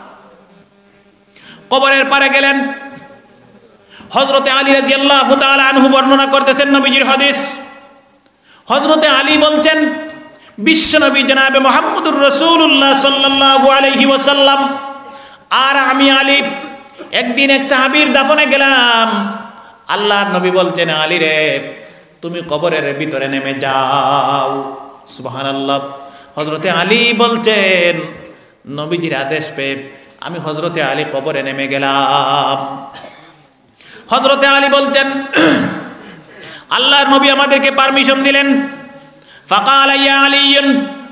কবরের পারে গেলেন, হযরতে আলী রাদিয়াল্লাহু তাআলা আনহু বর্ণনা করতেছেন নবীজির হাদিস। হযরতে আলী বলছেন, বিশ্বনবী জনাবে মুহাম্মদুর রাসূলুল্লাহ সাল্লাল্লাহু আলাইহি ওয়াসাল্লাম আর আমি আলী একদিন এক সাহাবীর দাফনে গেলাম। আল্লাহর নবী বলছেন, আলী রে তুমি কবরের ভিতরে নেমে যাও। সুবহানাল্লাহ। হযরতে আলী বলছেন, নবীজির আদেশ পেয়ে আমি হযরতে আলী কবরে নেমে গেলাম। হযরতে আলী বলছেন, আল্লাহর নবী আমাদেরকে পারমিশন দিলেন। ফাকালা ইয়া আলীয়ুন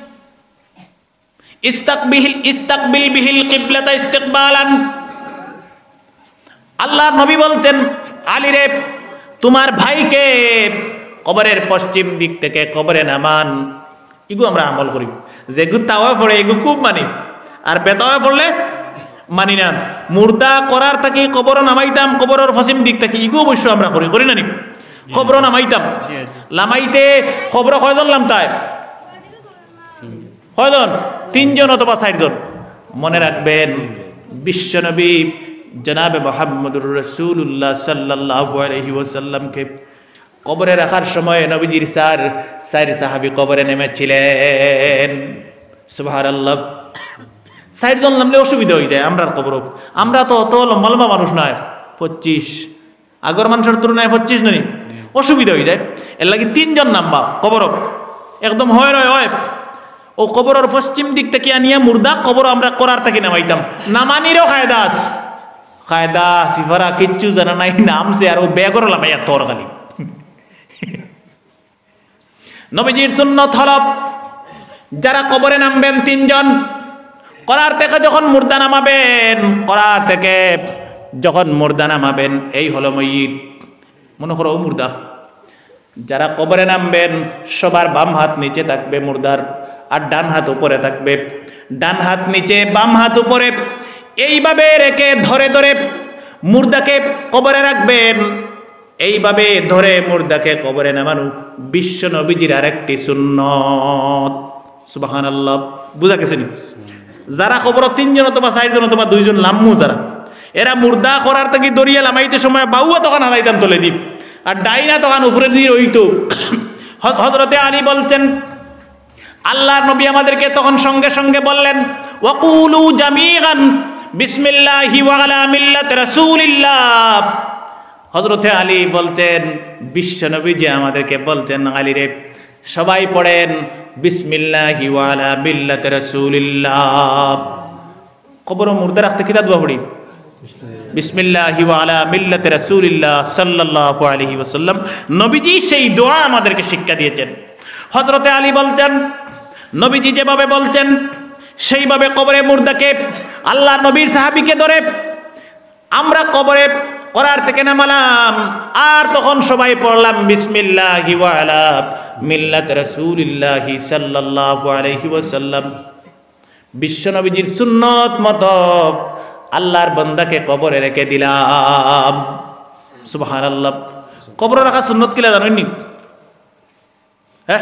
ইস্তাকবিল বিহিল কিবলাতা ইস্তিকবালান। আল্লাহর নবী বলছেন, আলী রে তোমার ভাইকে কবরের পশ্চিম দিক থেকে কবরে নামান। এগু আমরা আমল করি, যেগু তাওয়া পড়ে এগু খুব মানি, আর বেতাওয়া পড়লে মানি না। মুর্দা করার থাকি কবর নামাইতাম কবরের পশ্চিম দিক থেকে, এগু অবশ্য আমরা করি, করি না নি? খবর নামাইতাম, লামাইতে খবর কয়জন লামতায়? কয়জন? 3 জন অথবা 4 জন। মনে রাখবেন, বিশ্বনবী জনাবে মুহাম্মদুর রাসূলুল্লাহ সাল্লাল্লাহু আলাইহি ওয়াসাল্লামকে কবরে রাখার সময় নবীজির 4 সাহাবী কবরে নেমেছিলেন। সুবহানাল্লাহ। 4 জন নামলে অসুবিধা হয়ে যায় আমরার কবর। আমরা তো অত লম্বা লম্বা মানুষ নয়, 25 আগর মানুষের তুলনায় 25 নয়, অসুবিধা হয়ে যায়। এর লাগি 3 জন নামবা কবর একদম হয় ও কবরের পশ্চিম দিক থেকে আনিয়া মুর্দা কবর আমরা করার থেকে নামাইতাম। নামানিরও কায়দা সিফারা কিচ্ছু জানা নাই, নামছে আর ও বেগর লামাইয়া তোর খালি। নবীজির সুন্নত হল যারা কবরে নামবেন 3 জন, করার থেকে যখন মুর্দা নামাবেন, করার থেকে যখন মুর্দা নামাবেন, এই হলো ময়িত। মনে করো ও মুর্দা, যারা কবরে নামবেন সবার বাম হাত নিচে থাকবে মুর্দার, আর ডান হাত উপরে থাকবে। ডান হাত নিচে বাম হাত উপরে এইভাবে রেখে ধরে ধরে মুর্দাকে কবরে রাখবেন। এইভাবে ধরে মুর্দাকে কবরে নামানো বিশ্ব নবীজির আরেকটি সুন্নত। সুবহানাল্লাহ, বুঝা গেছে নি? যারা কবর 3 জন অথবা 4 জন অথবা 2 জন লাম্মু যারা, এরা মুর্দা করার থেকে দরিয়া লামাইতে সময় বাউয়া তখন হালাইতাম তলে দ্বীপ, আর ডাইনা তখন উপরে দিয়ে রইতো। হযরতে আলী বলছেন, আল্লাহর নবী আমাদেরকে তখন সঙ্গে সঙ্গে বললেন, ওয়াকুলু জামিআন বিসমিল্লাহি ওয়া আলা মিল্লাতি রাসূলিল্লাহ। হযরতে আলী বলতেন, বিশ্ব নবী যে আমাদেরকে বলছেন, আলী রে সবাই পড়েন বিসমিল্লাহি ওয়া আলা মিল্লাতি রাসূলিল্লাহ। কবর মুর্দা রাখতে কিতা দোয়া পড়ি? বিসমিল্লাহি ওয়া আলা মিল্লাতি রাসূলিল্লাহ সাল্লাল্লাহু আলাইহি ওয়াসাল্লাম। নবীজি সেই দোয়া আমাদেরকে শিক্ষা দিয়েছেন। হযরতে আলী বলছেন, নবীজি যেভাবে বলছেন সেইভাবে কবরে মুর্দাকে আল্লাহর নবীর সাহাবীকে ধরে আমরা কবরে করার থেকে নামালাম, আর তখন সবাই পড়লাম বিসমিল্লাহি ওয়া আলা মিল্লাতি রাসূলিল্লাহি সাল্লাল্লাহু আলাইহি ওয়াসাল্লাম। বিশ্ব নবীজির সুন্নত মতো আল্লাহর বান্দাকে কবরে রেখে দিলাম। সুবহানাল্লাহ। কবরে রাখা সুন্নত কিলা জানেন নি? হ্যাঁ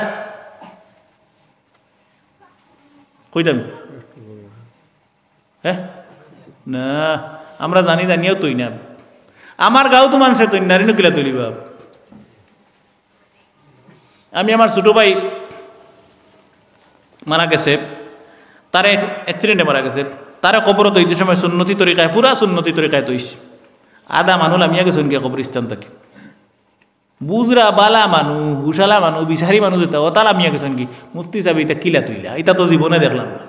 কইতাম হ্যাঁ না, আমরা জানি জানিও তুই না, আমার গাঁও তো মানুষের তুই নারী কিলা তুলিবা। আমি আমার ছোট ভাই মারা গেছে, তার অ্যাক্সিডেন্টে মারা গেছে, তারা কবর তৈরির সময় সুন্নতি তরিকায়, পুরা সুন্নতি তরিকায় তৈস। আদা মানুষ আমি আগে শুনকে কবরস্থান থাকি, বুজরা বালা মানুষ, হুসালা মানুষ, বিশারি মানুষ যেটা ও তালা আমি আগে শুনকি মুফতি সাহেব এটা কিলা তুইলা, এটা তো জীবনে দেখলাম না।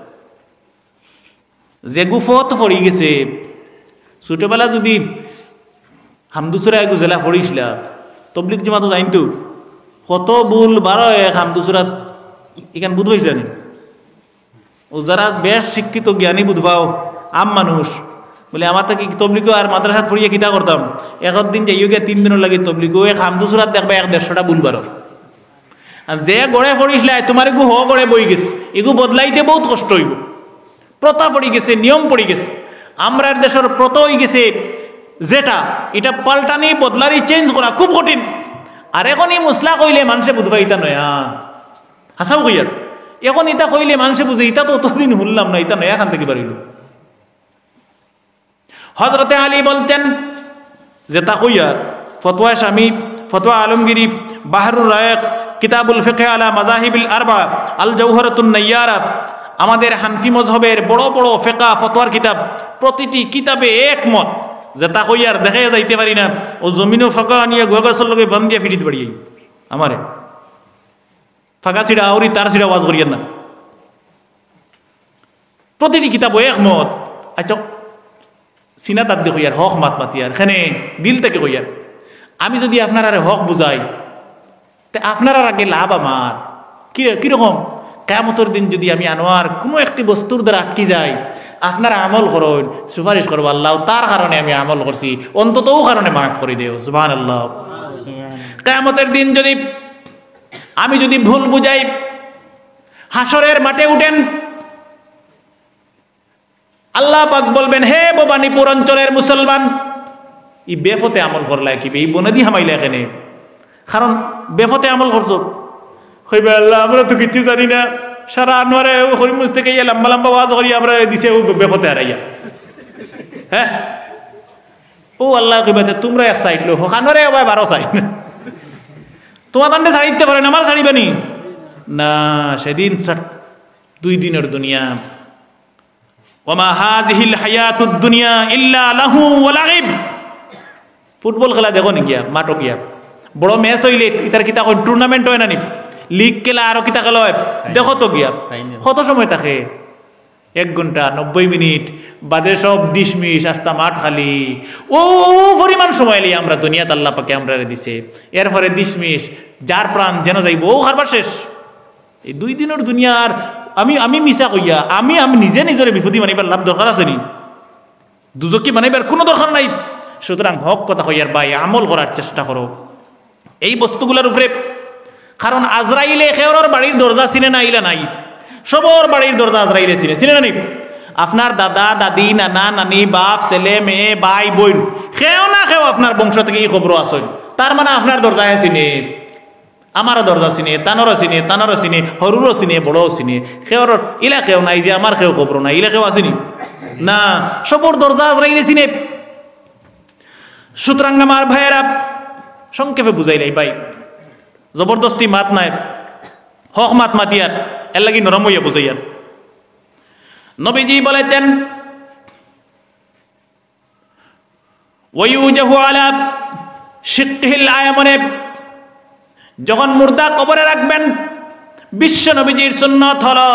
যে গুফত পড়ি গেছে ছোটবেলা যদি হামদুসুরা গুজেলা পড়িছিলা, তবলিক জমা তো জানতো কত বুল 12 হামদুসুরাত এখান বুধ হয়েছিল নি। ও যারা বেশ শিক্ষিত জ্ঞানী বুধবাও আম মানুষ বলে আমার তো কি তবলিগো আর মাদ্রাসাত পড়িয়ে কিতা করতাম, দিন যাইও গিয়ে 3 দিনের লাগে তবলিগো এক হামদুসুরাত দেখবা 150টা বুলবার। আর যে গড়ে পড়িছিল তোমার এগু গড়ে বই গেছে, এগু বদলাইতে বহুত কষ্ট হইব। প্রথা পড়ি গেছে, নিয়ম পড়ি গেছে, আমরা দেশের প্রথা হয়ে গেছে যেটা, এটা পাল্টানি বদলারি চেঞ্জ করা খুব কঠিন। আর এখনই মুসলা কইলে মানুষে বুঝবা ইতা নয়, হাসাও কইয়ার এখন ইতা কইলে মানুষে বুঝে ইতা তো অতদিন শুনলাম না, ইতা নয় এখান থেকে বাড়িল। হযরতে আলী বলতেন যে তা কইয়ার ফতোয়া শামী, ফতোয়া আলমগিরি, বাহরুর রায়ক, কিতাবুল ফিকহ আলা মাযাহিবিল আরবা, আল জাওহারাতুন নাইয়ারা, আমাদের হানফি মজহবের বড় বড় ফিকহ ফতোয়ার কিতাব, প্রতিটি কিতাবে একমত যে তা কইয়ার দেখা যাইতে পারি না ও জমিনও ফাঁকা নিয়ে গোগাছর লগে বান দিয়া ফিরিতে পারি আমারে ফাঁকা ছিড়া আউরি তার ছিড়া ওয়াজ করিয়েন না, প্রতিটি কিতাব একমত। আচ্ছা সিনা তার দিয়ে কইয়ার হক মাত মাতিয়ার এখানে দিল থেকে কইয়ার, আমি যদি আপনার আরে হক বুঝাই তে আপনার আর আগে লাভ আমার কিরকম? কিয়ামতের দিন যদি আমি আনোয়ার কোনো একটি বস্তুর দ্বারা আটকি যাই, আপনারা আমল করুন, সুপারিশ করবো আল্লাহ তার কারণে আমি আমল করছি, অন্তত ও কারণে মাফ করে দেও। সুবহানাল্লাহ। কিয়ামতের দিন যদি আমি যদি ভুল বুঝাই, হাসরের মাঠে উঠেন, আল্লাহ পাক বলবেন হে ভবানীপুর অঞ্চলের মুসলমান, ই বেফতে আমল করলাই কি এই বনেদি হামাইলা এখানে, কারণ বেফতে আমল করছো। কইবে আল্লাহ আমরা তো কিছু জানি না, সারা আনোয়ারে হরিমুজ থেকে লম্বা লম্বা ওয়াজ করি আমরা দিছে ও বেফতে হারাইয়া। হ্যাঁ ও আল্লাহ কইবে তোমরা এক সাইড লো আনোয়ারে আবার 12 সাইড, তোমার দান্ডে ছাড়ি দিতে পারেন, আমার ছাড়িবানি না। সেদিন 2 দিনের দুনিয়া, ওমা হাযিহিল হায়াতুদ দুনিয়া ইল্লা লাহু ওয়া লাইব। ফুটবল খেলা দেখো নি গিয়া মাঠো গিয়া, বড় ম্যাচ হইলে ইতার কিতা কোন টুর্নামেন্ট হয় না নি, লিগ খেলা আরো কিতা খেলা হয় দেখো তো গিয়া, কত সময় থাকে 1 ঘন্টা 90 মিনিট বাদে সব ডিসমিস, আস্তা মাঠ খালি। ও পরিমাণ সময় লিয়ে আমরা দুনিয়াতে আল্লাহ পাকে আমরা দিছে, এরপরে ডিসমিস, যার প্রাণ যেন যাইব ও হারবার শেষ। এই 2 দিনের দুনিয়ার আমি মিছা কইয়া আমি নিজে নিজরে বিপদী মানিবার লাভ দরকার আছে নি? দুজকি মানিবার কোনো দরকার নাই। সুতরাং হক কথা কইয়ার ভাই আমল করার চেষ্টা করো। এই বস্তুগুলোর উপরে কারণ আজরাইলে খেওরর বাড়ির দরজা চিনে না ইলা নাই, সবর বাড়ির দরজা আজরাইলে চিনে না নি? আপনার দাদা দাদি নানা নানি বাপ ছেলে মেয়ে ভাই বোন খেও না খেও আপনার বংশ থেকে এই খবর আসেন, তার মানে আপনার দরজায় চিনে, আমারও দরজা চিনে, তানরও চিনে, সরুরও চিনে, বড়ও চিনে। খেওর ইলা খেও নাই যে আমার খেও খবর নাই, ইলা খেও আসেনি না, সবর দরজা আজরাইলে চিনে। সুতরাং আমার ভাইয়েরা সংক্ষেপে বুঝাইলাই ভাই, জবরদস্তি মাত নাই, হক মাত মাতিয়ার এর লাগি নরম হইয়া বুঝাইয়ার। নবীজি বলেছেন ওয়ায়ুজাহু আলা শিক্কিহিল আয়মনে, যখন মুর্দা কবরে রাখবেন বিশ্ব নবীজির সুন্নাত হলো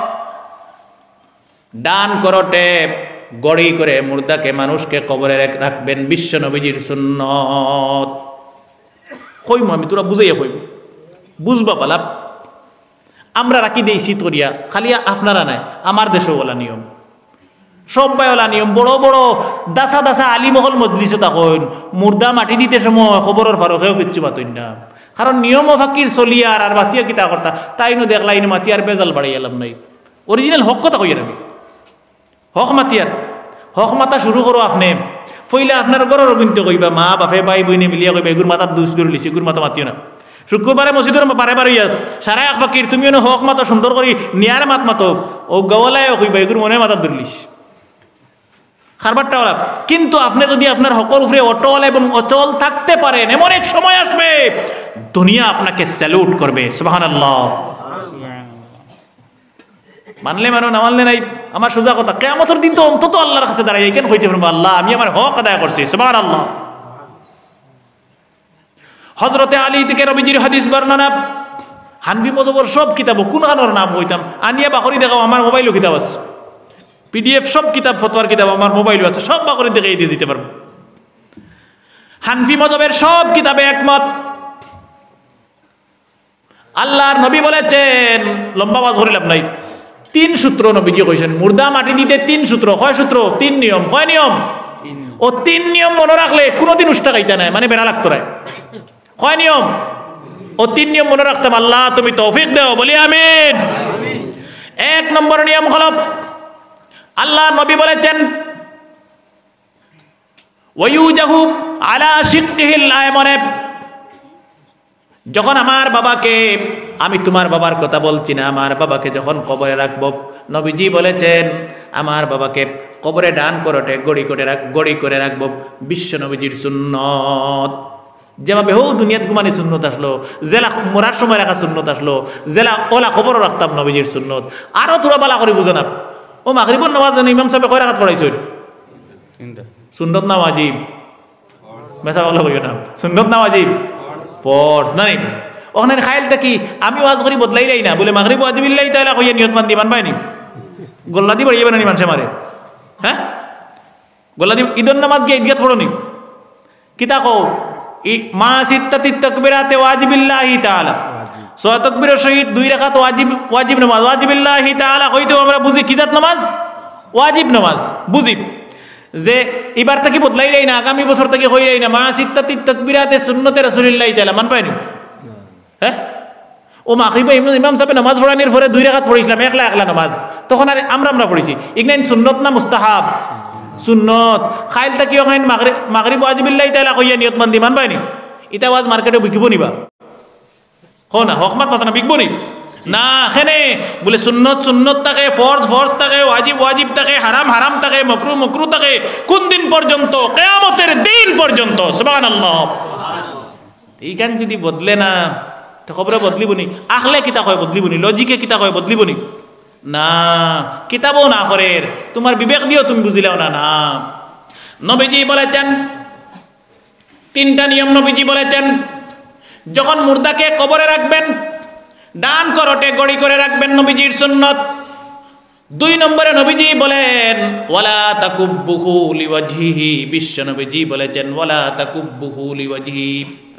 ডান করতে গড়ি করে মুর্দাকে মানুষকে কবরে রাখবেন, বিশ্ব নবীজির সুন্নত। কইম আমি তোরা বুঝাইয়া কইব, বুঝবা পালা। আমরা রাখি দেই শীত করিয়া, খালি আপনারা নাই, আমার দেশেও ওলা নিয়ম, সবাই ওলা নিয়ম। বড় বড় দাসা দাসা আলিমহল মজলিসে তখন মুর্দা মাটি দিতে সময় খবরের ফারকেও কিচ্ছু পাতইন না, কারণ নিয়ম ফাকির চলিয়ার আর বাতিয়া কিতা কর্তা তাই নো দেখলাই মাতিয়ার বেজাল বাড়াই এলাম নাই। অরিজিনাল হক কথা কইয়া রাখি, হক মাতিয়ার হক মাতা শুরু করো আপনি। ফইলে আপনার ঘরের কিন্তু কইবা মা বাপে ভাই বইনে মিলিয়া কইবা এগুর মাথার দুষ ধরে লিছি, এগুর মাথা মাতিও না। শুক্রবারে মসজিদের বারে বারে ইয়া সারা এক ফাকির তুমিও হক মাতা সুন্দর করি নিয়ার মাত মাতো ও গওয়ালায় কইবা এগুর মনে মাথা ধরলিস খারবারটা ওলা। কিন্তু আপনি যদি আপনার হকর উপরে অটল এবং অচল থাকতে পারেন, এমন এক সময় আসবে দুনিয়া আপনাকে স্যালুট করবে। সুবহানাল্লাহ। মানলে মানো না মানলে নাই, আমার সোজা কথা কিয়ামতের দিন তো অন্তত আল্লাহর কাছে দাঁড়াই কেন কইতে পারবো আল্লাহ আমি আমার হক আদায় করছি। সুবহানাল্লাহ। হযরতে আলী থেকে নবীজির হাদিস বর্ণনা, হানফি মযহবের সব কিতাব কোন আনোর নাম হইতাম আনিয়া বাকরি দেখাও, আমার মোবাইলও কিতাব আছে, পিডিএফ সব কিতাব ফতোয়ার কিতাব আমার মোবাইলও আছে, সব বাকরি দেখে দিয়ে দিতে পারবো। হানফি মযহবের সব কিতাবে একমত, আল্লাহর নবী বলেছেন, লম্বা ওয়াজ করিলাম নাই, 3 সূত্র নবীজি কইছেন মুর্দা মাটি দিতে 3 সূত্র। কয় সূত্র? 3 নিয়ম। কয় নিয়ম? ও 3 নিয়ম মনে রাখলে কোনোদিন উষ্টা খাইতে নাই, মানে বেড়া লাগতো না। কয় নিয়ম? ও 3 নিয়ম মনে রাখতাম, আল্লাহ তুমি তৌফিক দাও, বলি আমিন। 1 নম্বর নিয়ম হলো আল্লাহ নবী বলেছেন ওয়ায়ুজাহু আলা শিক্কিহিল আয়মনে, যখন আমার বাবাকে, আমি তোমার বাবার কথা বলছি না, আমার বাবাকে যখন কবরে রাখবো, নবীজি বলেছেন আমার বাবাকে কবরে ডান করতে গড়ি করে রাখবো, বিশ্ব নবীজির সুন্নত। যেভাবে হো দুনিয়াত ঘুমানি সুন্নত আসলো, জেলা মরার সময় রাখা সুন্নত আসলো, জেলা ওলা খবরও রাখতাম নবীজির সুন্নত। আরো তোরা বালা করে বুঝো না, ও মাগরিবর নামাজ ইমাম সাহেব কয় রাকাত পড়াইছেন? সুন্নত না ওয়াজিব? মেসা বলা কইও না, সুন্নত না ওয়াজিব? ফরজ না নি? ওখানে খাইল দেখি আমি ওয়াজ করি বদলাই যাই না, বলে মাগরিব ওয়াজিবিল্লাহি তাআলা কইয়া নিয়ত বান্ধি মানবাই নি? গোল্লা দি পড়িয়ে বানানি মানুষে মারে, হ্যাঁ গোল্লা দি ঈদের নামাজ গিয়ে ঈদগাহ পড়ো নি? কিতা কও মা সিত্তাতি তাকবীরাতে ওয়াজিবিল্লাহি তাআলা, 6 তাকবীরের সহিত 2 রাকাত ওয়াজিব নামাজ। ওয়াজিবিল্লাহি তাআলা কইতেও আমরা বুঝি কিজাত নামাজ? ওয়াজিব নামাজ বুঝি। যে এবার থেকে বদলাই যাই না, আগামী বছর থেকে হই যাই না, মা সিত্তাতি তাকবীরাতে সুন্নতে রাসূলুল্লাহি তাআলা মানবাই নি? হ্যাঁ ও মাগরিবে ইমাম সাহেব নামাজ পড়ানির পরে 2 রাকাত পড়িছিলাম, একলা নামাজ, তখন আর আমরা পড়িছি। ইগনাইন সুন্নত না মুস্তাহাব? সুন্নত। খাইল থাকি ওখানে মাগরিব ওয়াজিবিল্লাহি তাআলা কইয়া নিয়ত বান্ধি মানবাই নি? ইটা ওয়াজ মার্কেটে বিকিব নিবা? কো না হকমাত মাথা না বিকব নি না। এখানে বলে সুন্নত সুন্নত থাকে, ফরজ ফরজ থাকে, ওয়াজিব ওয়াজিব থাকে, হারাম হারাম থাকে, মাকরু মাকরু থাকে। কোন দিন পর্যন্ত? কিয়ামতের দিন পর্যন্ত। সুবহানাল্লাহ। এইখান যদি বদলে না তো খবরে বদলিব নি? আখলে কিতা কয় বদলিব নি? লজিকে কিতা কয় বদলিব নি? না, কিতাবও না করে, তোমার বিবেক দিয়েও তুমি বুঝিলাও না। না, নবীজি বলেছেন 3টা নিয়ম নবীজি বলেছেন, যখন মুর্দাকে কবরে রাখবেন ডান করতে গড়ি করে রাখবেন, নবীজির সুন্নত। 2 নম্বরে নবীজি বলেন ওয়ালা তাকুব্বুহু লিওয়াজহিহি, বিশ্ব নবীজি বলেছেন ওয়ালা তাকুব্বুহু লিওয়াজহি,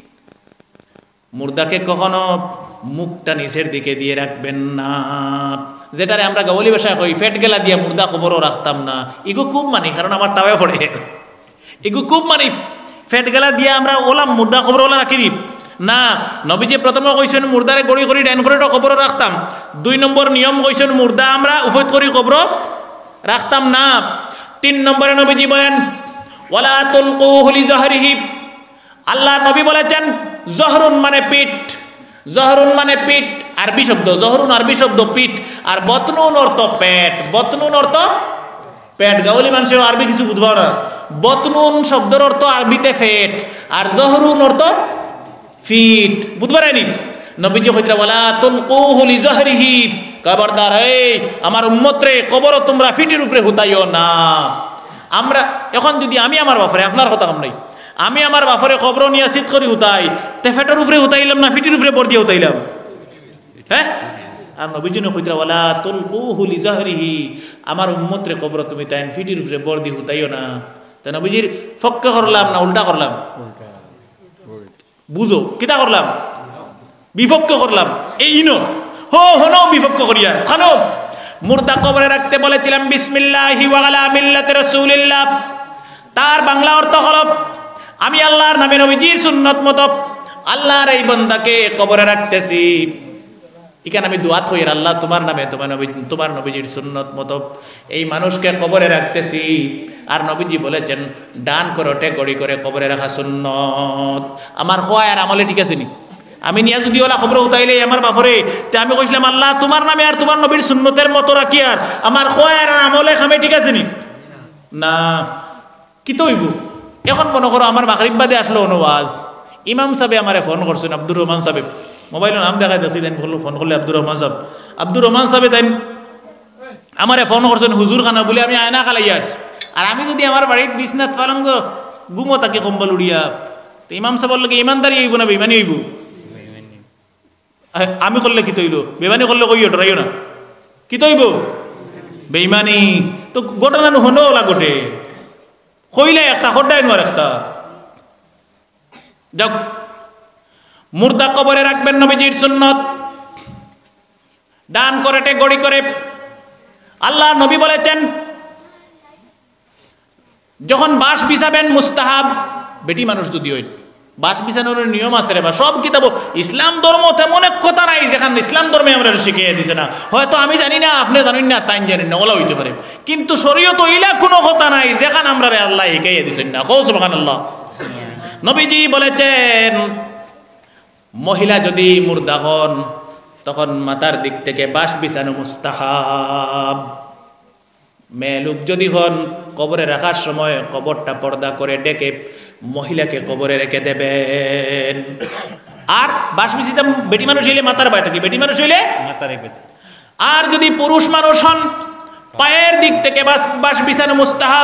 মুর্দাকে কখনো মুখটা নিচের দিকে দিয়ে রাখবেন না। যেটারে আমরা গাওয়ালি ভাষায় কই ফেট গেলা দিয়ে মুর্দা কবরও রাখতাম না, এগো খুব মানি, কারণ আমার তাওয়ে পড়ে, এগো খুব মানি। ফেট গেলা দিয়ে আমরা ওলা মুর্দা কবর ওলা রাখি না, নবীজি প্রথমে কইছেন মুর্দারে গড়ি করে ডাইন করে কবর রাখতাম। 2 নম্বর নিয়ম কইছেন মুর্দা আমরা উফত করি কবর রাখতাম না। 3 নম্বরে নবীজি বলেন ওয়ালা তুলকুহু লিজাহরিহি, আল্লাহ নবী বলেছেন জহরুন মানে পিঠ, জহরুন মানে পিঠ আরবি শব্দ, জহরুন আরবি শব্দ পিঠ, আর বতনুন অর্থ পেট, বতনুন অর্থ পেট। গাওলি মানুষের আরবি কিছু বুঝবা না। বতনুন শব্দের অর্থ আরবিতে পেট, আর জহরুন অর্থ ফিট, বুঝবা রাইনি। নবীজি কইতরা ওয়ালা তুলকুহু লিজাহরিহি, খবরদার এই আমার উম্মত রে কবর তোমরা ফিটের উপরে হুতাইও না। আমরা এখন যদি আমি আমার বাপরে, আপনার কথা কম নাই, আমি আমার বাপরে কবর নিয়ে সিট করি হুতাই, তে ফেটের উপরে হুতাইলাম না ফিটের উপরে বর দিয়ে হুতাইলাম? হ্যাঁ, আর নবীজি কইতরা ওয়ালা তুলকুহু লিজাহরিহি, আমার উম্মত রে কবর তুমি তাই ফিটের উপরে বর দিয়ে হুতাইও না। তা নবীজির ফক্কা করলাম না উল্টা করলাম? বুঝো কিতা করলাম? বিপক্ষ করলাম। এই ইনো হো হনো বিপক্ষ করিয়া খানো মুর্দা কবরে রাখতে বলেছিলাম বিসমিল্লাহি ওয়া আলা মিল্লাতি রাসূলিল্লাহ, তার বাংলা অর্থ হলো আমি আল্লাহর নামে নবীজির সুন্নত মতো আল্লাহর এই বান্দাকে কবরে রাখতেছি। এখানে আমি দোয়া করি আল্লাহ তোমার নামে তোমার নবীজির সুন্নত মতো এই মানুষকে কবরে রাখতেছি। আর নবীজি বলেছেন ডান করোটে গড়ি করে কবরে রাখা সুন্নত। আমার খোয়া আর আমলে ঠিক আছে নি? আমি নিয়া যদি ওলা খবর উঠাইলে আমার বাপরে, তে আমি কইছিলাম আল্লাহ তোমার নামে আর তোমার নবীর সুন্নতের মতো রাখি আর আমার খোয়া আর আমলে খামে ঠিক আছে নি? না, কি তো হইব? এখন মনে করো আমার মাগরিব বাদে আসলো অনুবাজ, ইমাম সাহেব আমারে ফোন করছেন, আব্দুর রহমান সাহেব, মোবাইলের নাম দেখাই দিচ্ছি, দেন ফোন করলে আব্দুর রহমান সাহেব, আব্দুর রহমান সাহেব দেন আমারে ফোন করছেন হুজুর খানা বলে আমি আয়না খালাই আস। আর আমি যদি আমার বাড়িতে বিছনাথ পালাম গো গুমো তাকে কম্বল উড়িয়া, তো ইমাম সাহেব বললো ইমানদারি হইব না বেইমানি হইব? আমি করলে কি তৈল? বেইমানি করলে কইও ডরাইও না, কি তৈব? বেইমানি তো ঘটনা হনো ওলা গোটে কইলে একটা হড্ডাই নোয়ার একটা। যাক, মুর্দা কবরে রাখবেন নবীজির সুন্নত, ডান করেটে গড়ি করে। আল্লাহ নবী বলেছেন যখন বাস বিছাবেন মুস্তাহাব, বেটি মানুষ যদি হই বাস বিছানোর নিয়ম আছে রে বা সব কিতাব ইসলাম ধর্ম তেমন এক কথা নাই যেখানে ইসলাম ধর্মে আমরা শিখিয়ে দিছে না। হয়তো আমি জানি না, আপনি জানেন না, তাই জানেন না, ওলা হইতে পারে, কিন্তু শরীয়ত ইলা কোনো কথা নাই যেখানে আমরা আল্লাহ শিখিয়ে দিছেন না। কও সুবহানাল্লাহ। নবীজি বলেছেন মহিলা যদি মুর্দা হন তখন মাথার দিক থেকে বাস বিছানো মুস্তাহাব। মেয়ে লোক যদি হন কবরে রাখার সময় কবরটা পর্দা করে ডেকে মহিলাকে কবরে রেখে দেবেন। আর বাস বিছিতাম বেটি মানুষ হইলে মাথার পায়ে থাকি, বেটি মানুষ হইলে মাথার পায়ে। আর যদি পুরুষ মানুষ হন পায়ের দিক থেকে বাস বিছানো মুস্তাহাব।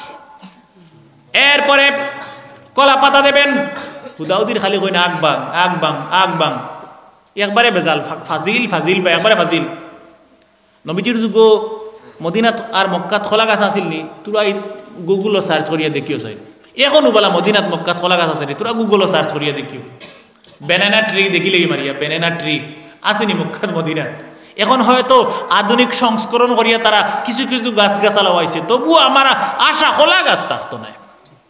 এরপরে কলা পাতা দেবেন, হুদাউদির খালি কই না আকবাং আকবাং আকবাং, একবারে বেজাল ফাজিল ফাজিল বা একবারে ফাজিল। নবীজির যুগ মদিনাত আর মক্কাত খোলা গাছ আসিল নি? তোরা গুগলও সার্চ করিয়া দেখিও চাই, এখনো বলা মদিনাত মক্কাত খোলা গাছ আছে নি? তোরা গুগলও সার্চ করিয়া দেখিও। ব্যানানা ট্রি দেখিলেই মারিয়া, ব্যানানা ট্রি আসেনি মক্কাত মদিনাত। এখন হয়তো আধুনিক সংস্করণ করিয়া তারা কিছু কিছু গাছ গাছালা হয়েছে, তবুও আমার আশা খোলা গাছ থাকতো না।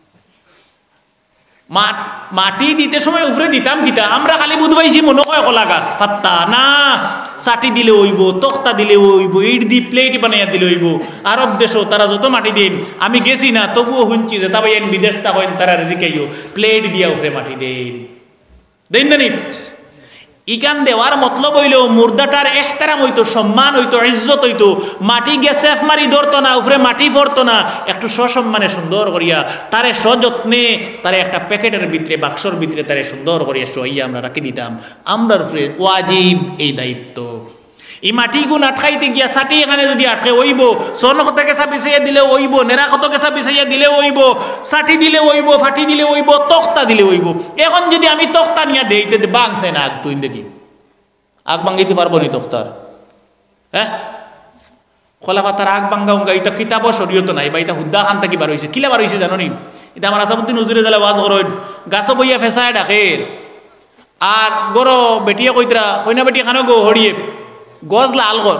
মাটি দিতে সময় উপরে দিতাম কিটা, আমরা খালি বুধ পাইছি মনে হয় কলা গাছ ফাত্তা না। চাটি দিলে হইব, তক্তা দিলে হইব, ইট দি প্লেট বানাইয়া দিলে হইব। আরব দেশও তারা যত মাটি দিন, আমি গেছি না তবুও শুনছি যে তবে বিদেশটা হয় তারা রেজিকাইও প্লেট দিয়া উপরে মাটি দেন দেন না নি। ইকান দেওয়ার মতলব হইলেও মুর্দাটার এহতারাম হইতো, সম্মান হইতো, ইজ্জত হইতো। মাটি গেছেফ মারি ধরতো না, উপরে মাটি পড়তো না, একটু সসম্মানে সুন্দর করিয়া তারে সযত্নে তারে একটা প্যাকেটের ভিতরে বাক্সর ভিতরে তারে সুন্দর করিয়া শোয়াইয়া আমরা রাখি দিতাম। আমরার উপরে ওয়াজিব এই দায়িত্ব। এই মাটিগুণ আটকাইতে গিয়া ছাটি এখানে যদি আটকে ওইব, স্বর্ণ কত কেঁচা পিছাইয়া দিলে ওইব, নেড়া কত কেঁচা পিছাইয়া দিলে ওইব, ছাটি দিলে ওইব, ফাটি দিলে ওইব, তক্তা দিলে ওইব। এখন যদি আমি তক্তা নিয়ে দেইতে বাংছে না আগ, তুই দেখি আগ ভাঙ্গাইতে পারবো নি তক্তার? হ্যাঁ, খোলা পাতার আগ ভাঙ্গা উঙ্গা এটা কিতাবও শরীয়ত নাই বা এটা হুদ্দা খান থাকি বার হয়েছে। কিলা বার হয়েছে জানো নি? এটা আমার আসামুদ্দিন হুজুরে দিলে ওয়াজ করেন, গাছ বইয়া ফেসায় ডাকের আর গরো বেটিয়া কইতরা কইনা বেটি খানো গো হরিয়ে গজ লাল কর।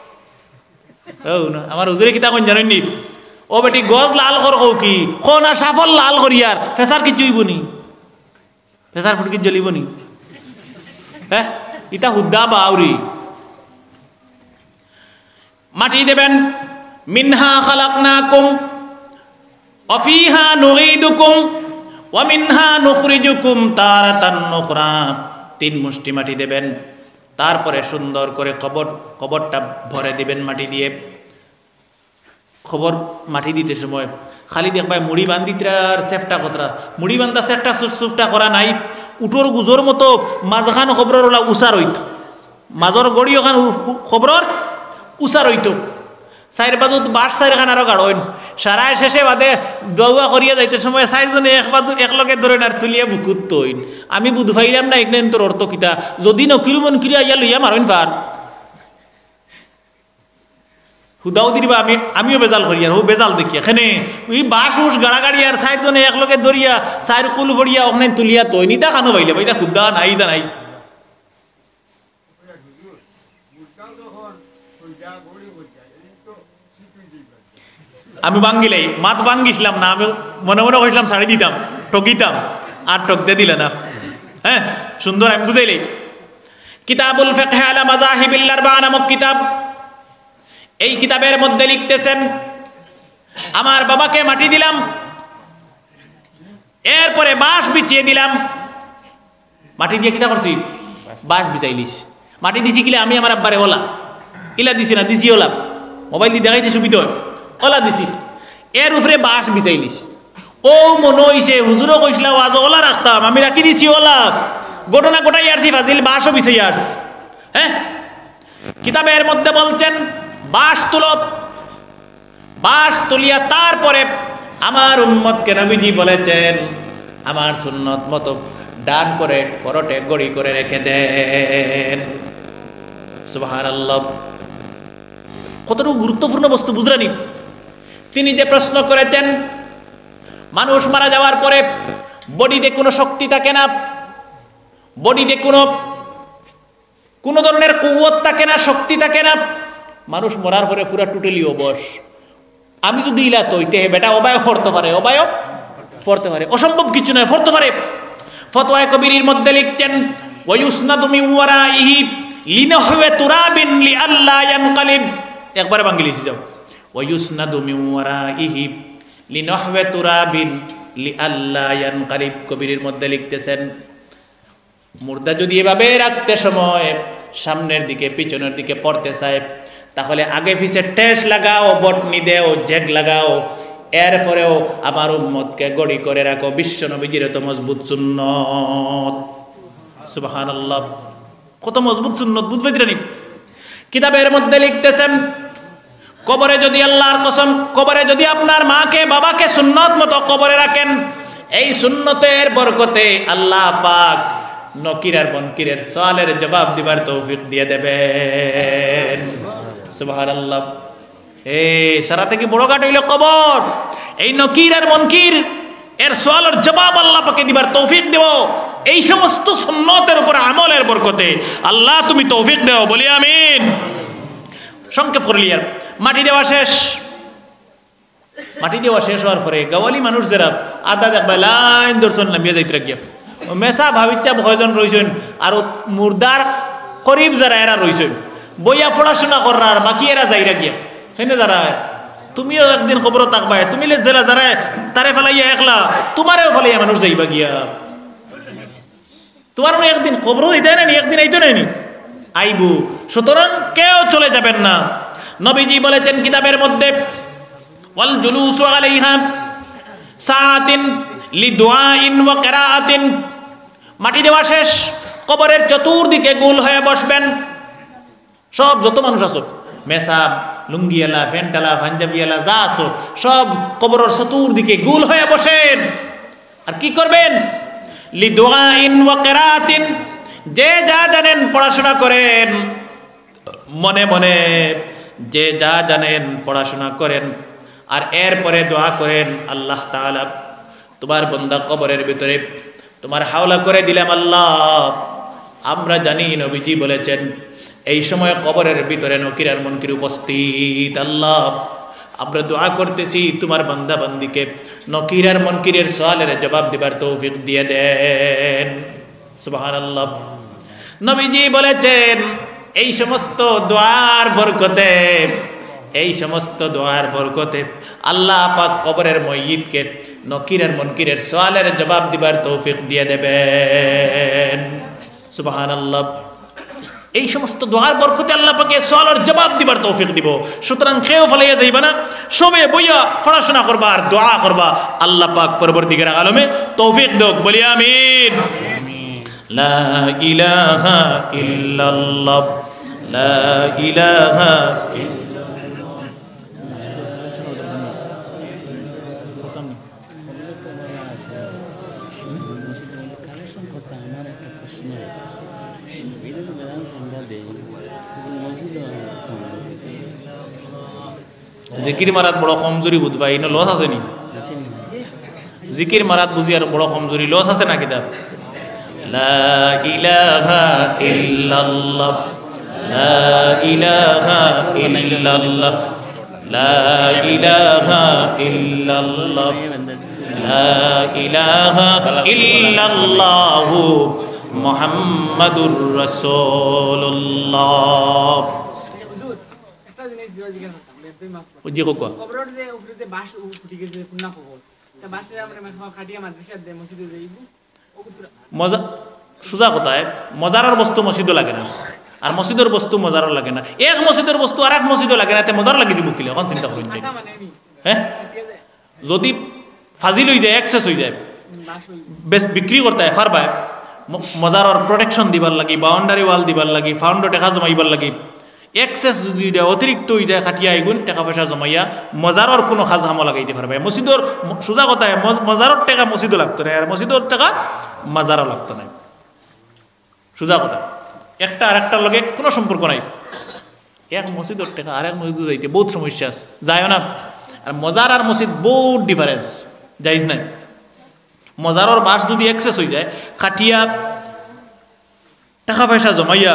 না আমার হুজুরে কিতা কইন জানেন নি? ও বেটি গজ লাল কর কও কি খো না সাফল লাল করিয়ার ফেসার কিছু হইব নি? প্রেসার ফুটকি জ্বলিব নি? হ্যাঁ, ইটা হুদ্দা বা আউরি। মাটি দেবেন, মিনহা খালাকনাকুম ওয়া ফিহা নুঈদুকুম ওয়া মিনহা নুখরিজুকুম তারাতান উখরা। 3 মুষ্টি মাটি দেবেন, তারপরে সুন্দর করে কবরটা ভরে দিবেন মাটি দিয়ে। খবর মাটি দিতে সময় খালি দেখবাই মুড়ি বান্ধিতার চেষ্টা কতরা, মুড়ি বান্ধা চেষ্টা করা নাই, উটোর গুজোর মতো মাঝখান খবরের ওলা উষার হইত, মাজর গড়ি ওখান খবরের উষার হইত। 4 বাজুত বাস 4খান আরো গাড়ন সারায় শেষে বাদে দৌয়া করিয়া যাইতে সময় 4জনে এক বাজু একলগে ধরেন আর তুলিয়া বুকুত তৈন। আমি বুধ ভাইলাম না এখানে তোর অর্থ কিতা, যদি নকিল মন কিরিয়া ইয়া লইয়া মারইন পার হুদাও দিবা। আমিও বেজাল করি আর ও বেজাল দেখি এখানে ওই বাস উস গাড়াগাড়ি আর 4জনে একলগে ধরিয়া 4 কুল ভরিয়া ওখানে তুলিয়া তৈন। ইতা কানো ভাইলে ভাইটা হুদা নাই, ইতা নাই। আমি বাঙ্গিলাই মাত বাঙ্গিছিলাম না, আমি মনে মনে কইছিলাম ছাড়ি দিতাম, ঠকিতাম, আর ঠকতে দিলে না। হ্যাঁ, সুন্দর আমি বুঝাইলাই। কিতাবুল ফিকহ আলা মাযাহিবিল আরবা'a নামক কিতাব, এই কিতাবের মধ্যে লিখতেছেন আমার বাবাকে মাটি দিলাম, এরপরে বাঁশ বিছিয়ে দিলাম। মাটি দিয়ে কিতা করছি? বাঁশ বিছাইলিস। মাটি দিছি কিলে আমি আমার আব্বারে ওলা ইলা দিছি না, দিছি ওলা, মোবাইল দিয়ে দেখাইতে সুবিধা হয়, ওলা দিছি, এর উপরে বাঁশ বিছাইলিস। ও মনে হইছে হুজুরও কইছিলা আজ ওলা রাখতাম, আমি রাখি দিছি ওলা, ঘটনা গোটাই আসছি ফাজিল, বাঁশও বিছাই আস। হ্যাঁ, কিতাবের মধ্যে বলছেন বাঁশ তুলো, বাঁশ তুলিয়া তারপরে আমার উম্মতকে নবীজি বলেছেন আমার সুন্নত মতো ডান করে করটে গড়ি করে রেখে দেন। সুবহানাল্লাহ, কতটুকু গুরুত্বপূর্ণ বস্তু বুঝলেনি? তিনি যে প্রশ্ন করেছেন মানুষ মারা যাওয়ার পরে বডিতে কোনো শক্তি থাকে না, বডিতে কোনো ধরনের কুওয়াত থাকে না, শক্তি থাকে না, মানুষ মরার পরে পুরা টোটালি অবশ। আমি যদি ইলা তৈতে বেটা অবায়ব পড়তে পারে, অবায়ব পড়তে পারে, অসম্ভব কিছু নয়, পড়তে পারে। ফতোয়া কবিরের মধ্যে লিখছেন ওয়ায়ুসনাদু মিন ওয়ারাইহি লিনাহওয়া তুরাবিন লিআল্লা ইয়ানকালিব। একবার বাংলিশে যাও, ওয়ায়ুসনাদু মিন ওয়ারাইহি লিনাহওয়া তুরাবিন লিআল্লা ইয়ানকালিব। কবিরের মধ্যে লিখতেছেন মুর্দা যদি এভাবে রাখতে সময় সামনের দিকে পিছনের দিকে পড়তে চায়, তাহলে আগে পিছে টেস লাগাও, বটনি দেও, জেগ লাগাও, এরপরেও আমার উম্মতকে গড়ি করে রাখো। বিশ্ব নবীজির এত মজবুত সুন্নত। সুবহানাল্লাহ, কত মজবুত সুন্নত বুঝবে দিলেন? কিতাবের মধ্যে লিখতেছেন কবরে যদি আল্লাহর কসম, কবরে যদি আপনার মাকে বাবাকে সুন্নত মতো কবরে রাখেন, এই সুন্নতের বরকতে আল্লাহ পাক নকির আর মুনকিরের সওয়ালের জবাব দিবার তৌফিক দিয়ে দেবেন। সুবহানাল্লাহ। সারা থেকে বড় ঘাট হইল কবর, এই নকির আর মুনকির এর সওয়ালের জবাব আল্লাহ পাকে দিবার তৌফিক দেব। এই সমস্ত সুন্নতের উপর আমলের বরকতে আল্লাহ তুমি তৌফিক দাও, বলি আমিন। সংক্ষেপ করলি আর মাটি দেওয়া শেষ। মাটি দেওয়া শেষ হওয়ার পরে গাওয়ালি মানুষ যারা আদা দেখবা লাইন দর্শন নামিয়ে যাইতে রাখিয়া মেসা ভাবিচ্ছা ভয়জন রয়েছেন, আর মুর্দার করিব যারা এরা রয়েছেন বইয়া পড়াশোনা করার বাকি এরা যাই রাখিয়া সেনে যারা তুমিও একদিন খবর থাকবাই, তুমি জেলা যারা তারে ফেলাইয়া একলা তোমারেও ফেলাইয়া মানুষ যাইবা গিয়া, তোমার একদিন খবর দিতে নানি, একদিন আইতো নাইনি আইবু। সুতরাং কেউ চলে যাবেন না। নবীজি বলেছেন কিতাবের মধ্যে ওয়াল জুলুসু আলাইহা সাআতিন লিদুআইন ওয়া কিরাআতিন। মাটি দেওয়া শেষ, কবরের চতুর্দিকে গোল হয়ে বসবেন। সব যত মানুষ আছো, মেসাব, লুঙ্গিয়ালা, প্যান্টালা, পাঞ্জাবিয়ালা যা আছো, সব কবরের চতুর্দিকে গোল হয়ে বসেন। আর কি করবেন? লিদুআইন ওয়া কিরাআতিন, যে যা জানেন পড়াশোনা করেন, মনে মনে যে যা জানেন পড়াশোনা করেন, আর এরপরে দোয়া করেন আল্লাহ তাআলা তোমার বান্দা কবরের ভিতরে তোমার হাওলা করে দিলাম আল্লাহ। আমরা জানি নবীজি বলেছেন এই সময় কবরের ভিতরে নকির আর মুনকির উপস্থিত। আল্লাহ আমরা দোয়া করতেছি তোমার বান্দা বান্দিকে নকির আর মুনকিরের সওয়ালের জবাব দিবার তৌফিক দিয়ে দেন। সুবহানাল্লাহ। নবীজি বলেছেন এই সমস্ত দোয়ার বরকতে, এই সমস্ত দোয়ার বরকতে আল্লাহ পাক কবরের ময়িতকে নকির আর মুনকিরের সওয়ালের জবাব দিবার তৌফিক দিয়ে দেবেন। সুবহানাল্লাহ। এই সমস্ত দোয়ার বরকতে আল্লাহ পাকে সওয়ালের জবাব দিবার তৌফিক দিব। সুতরাং কেউ ফলাইয়া যাইবা না, সবে বইয়া পড়াশোনা করবা আর দোয়া করবা। আল্লাহ পাক পরবর্তীকার আলমে তৌফিক দেখ, বলি আমিন। লা ইলাহা ইল্লাল্লাহ, লা ইলাহা জিকির মারাত বড় কমজোরি বুঝবা, এই লস আছে নি? জিকির মারাত বুঝি আর বড় কমজোরি লস আছে না কিতাব? লা ইলাহা ইল্লাল্লাহ, লা ইলাহা ইল্লাল্লাহ, লা ইলাহা ইল্লাল্লাহ, লা ইলাহা ইল্লাল্লাহ মুহাম্মাদুর রাসূলুল্লাহ। জি কোক কবরের যে উপরে যে বাঁশ ফুটি গেছে ফুনা কবর তা বাঁশের আমরা খাটিয়া মাদ্রাসা দে মসজিদে যাইব মজা সুজা কোথায় মজারার বস্তু মসজিদও লাগে না, আর মসজিদের বস্তু মজারও লাগে না। এক মসজিদের বস্তু আর এক মসজিদও লাগে না, এতে মজার লাগি দিব কিলে? এখন চিন্তা করুন। হ্যাঁ, যদি ফাজিল হয়ে যায়, এক্সেস হয়ে যায়, বেশ বিক্রি করতে হয় ফার পায়, মজারর প্রোটেকশন দিবার লাগি, বাউন্ডারি ওয়াল দিবার লাগি, ফাউন্ডো টাকা জমাইবার লাগি, এক্সেস যদি অতিরিক্ত হয়ে যায় খাটিয়া এগুন টাকা পয়সা জমাইয়া মজারর কোনো খাজ হামো লাগাইতে পারবে। মসজিদর সোজা কথায় মজারর টাকা মসজিদও লাগতো না, আর মসজিদর টাকা মাজারও লাগতো না। সোজা কথা, একটা আর একটার লগে কোনো সম্পর্ক নাই। এক মসজিদর টাকা আর এক মসজিদে যাইতে বহুত সমস্যা আছে, যায় না। আর মজার আর মসজিদ বহুত ডিফারেন্স, যাইজ নাই। মজারর বাস যদি এক্সেস হয়ে যায়, খাটিয়া টাকা পয়সা জমাইয়া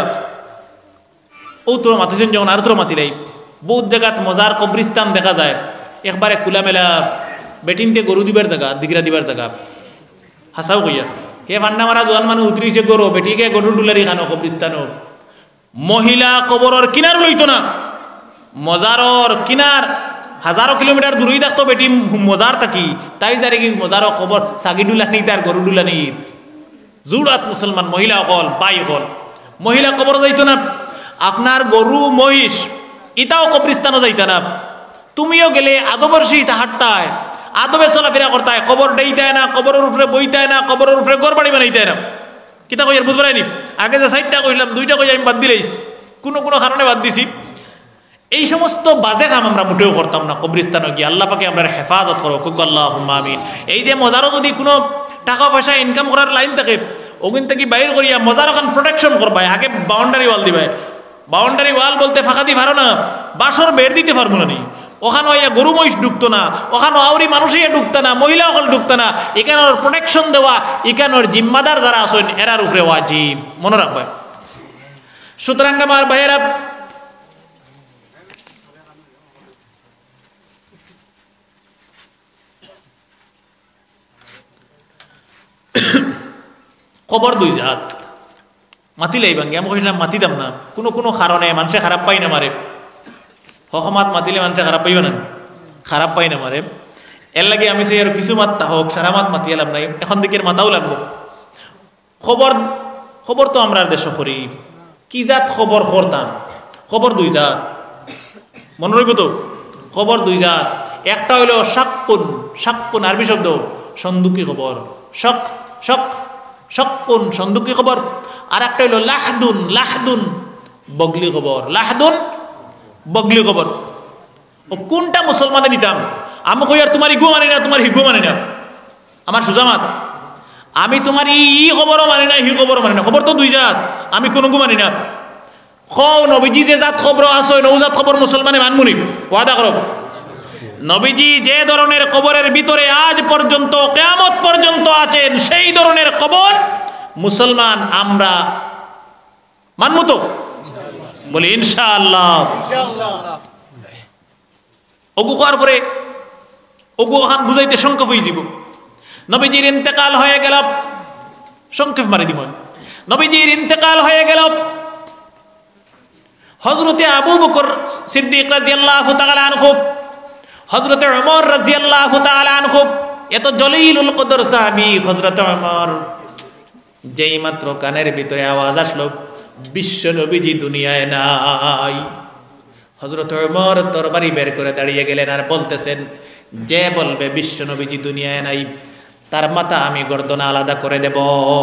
ও তোর মাতিছেন যখন আর তোর মাতিলাই, বহুত জায়গাত মজার কবরিস্তান দেখা যায়, একবারে খোলামেলা বেটিনতে গরু দিবার জায়গা, দিগরা দিবার জায়গা, হাসাও কইয়া হে ভান্ডা মারা জোয়ান মানুষ উতরিছে গরু, বেটিকে গরু ডুলারি খানো কবরিস্তানো। মহিলা কবরর কিনার লইতো না, মজারর কিনার হাজারো কিলোমিটার দূরেই থাকতো বেটি মজার থাকি, তাই জারে কি মজারও কবর সাগি ডুলা নি তার গরু ডুলা নি। জুড়াত মুসলমান মহিলা অকল বাই অকল মহিলা কবর যাইতো না। আপনার গরু মহিষ ইটাও কবরিস্তানও যাইতা না। তুমিও গেলে আদবর্ষী ইটা হাঁটতায়, আদবে চলাফেরা করতায়, কবর ডেইতায় না, কবরের উপরে বইতায় না, কবরের উপরে ঘর বাড়ি বানাইতায় না। কিতা কই আর বুঝবাই নি? আগে যে 4টা কইলাম 2টা কই আমি বাদ দিলেইস, কোনো কোনো কারণে বাদ দিছি। এই সমস্ত বাজে কাম আমরা মোটেও করতাম না কবরিস্তানে গিয়ে। আল্লাহ পাকে আমরা হেফাজত করো, কুক আল্লাহুম্মা আমিন। এই যে মজারও যদি কোনো টাকা পয়সা ইনকাম করার লাইন থাকে, ওখান থেকে বাইর করিয়া মজার ওখান প্রোটেকশন করবাই, আগে বাউন্ডারি ওয়াল দিবাই। বাউন্ডারি ওয়াল বলতে ফাঁকা দি পারো না, বাসর বের দিতে পারবো না। ওখানে হইয়া গরু মহিষ ঢুকতো না, ওখানে আউরি মানুষই ঢুকতো না, মহিলা ওখানে ঢুকতো না। এখানোর প্রোটেকশন দেওয়া, এখানোর জিম্মাদার যারা আসেন এরার উপরে ওয়াজিব, মনে রাখবে। সুতরাং আমার ভাইয়েরা, কবর দুই জাত, মাতিলেই ভাঙ্গে। আমি কইলাম মাতিতাম না, কোনো কোনো কারণে মানুষে খারাপ পাই না মারে। হকমাত মাতিলে মানুষে খারাপ পাইবে না, খারাপ পাই না মারে। এর লাগে আমি চাই আর কিছু মাত্তা হোক, সারা মাত মাতিয়ে লাভ নাই, এখন দিকের মাতাও লাগবো। খবর খবর তো আমরা দেশ করি, কি জাত খবর করতাম? খবর দুই জাত, মনে রইব তো। খবর দুই জাত, একটা হইল শাক্কুন, শাক্কুন আরবি শব্দ সন্দুকি খবর, শক শক শক্কুন সন্দুকি খবর। আর একটা হইল লাহদুন, লাহদুন বগলি খবর, লাহদুন বগলি খবর। ও কোনটা মুসলমানে দিতাম? আমি কই আর তোমার ইগো মানি না, তোমার হিগো মানি না। আমার সুজামাত, আমি তোমার ই খবরও মানি না, হি খবরও মানি না। খবর তো দুই জাত, আমি কোনো গু মানি না। নবীজি যে জাত খবর আসো, নৌজাত খবর মুসলমানে মানমুনি, ওয়াদা করো। নবীজি যে ধরনের কবরের ভিতরে আজ পর্যন্ত কিয়ামত পর্যন্ত আছেন, সেই ধরনের কবর মুসলমান আমরা মানব তো? বলি ইনশাআল্লাহ। অগু খাওয়ার পরে অগু খান বুঝাইতে সংক্ষেপ হয়ে যাব নবীজির ইন্তেকাল হয়ে গেল সংক্ষেপ মারি দিব নবীজির ইন্তেকাল হয়ে গেল হযরতে আবু বকর সিদ্দিক রাদিয়াল্লাহু তাআলা আনহু হযরতে ওমর রাদিয়াল্লাহু তাআলা আনহু এত জলিলুল কদর সাহাবী হযরতে ওমর যেই মাত্র কানের ভিতরে আওয়াজ আসলো বিশ্ব নবীজি দুনিয়ায় নাই হযরতে ওমর তরবারি বের করে দাঁড়িয়ে গেলেন আর বলতেছেন যে বলবে বিশ্ব নবীজি দুনিয়ায় নাই তার মাথা আমি গর্দনা আলাদা করে দেব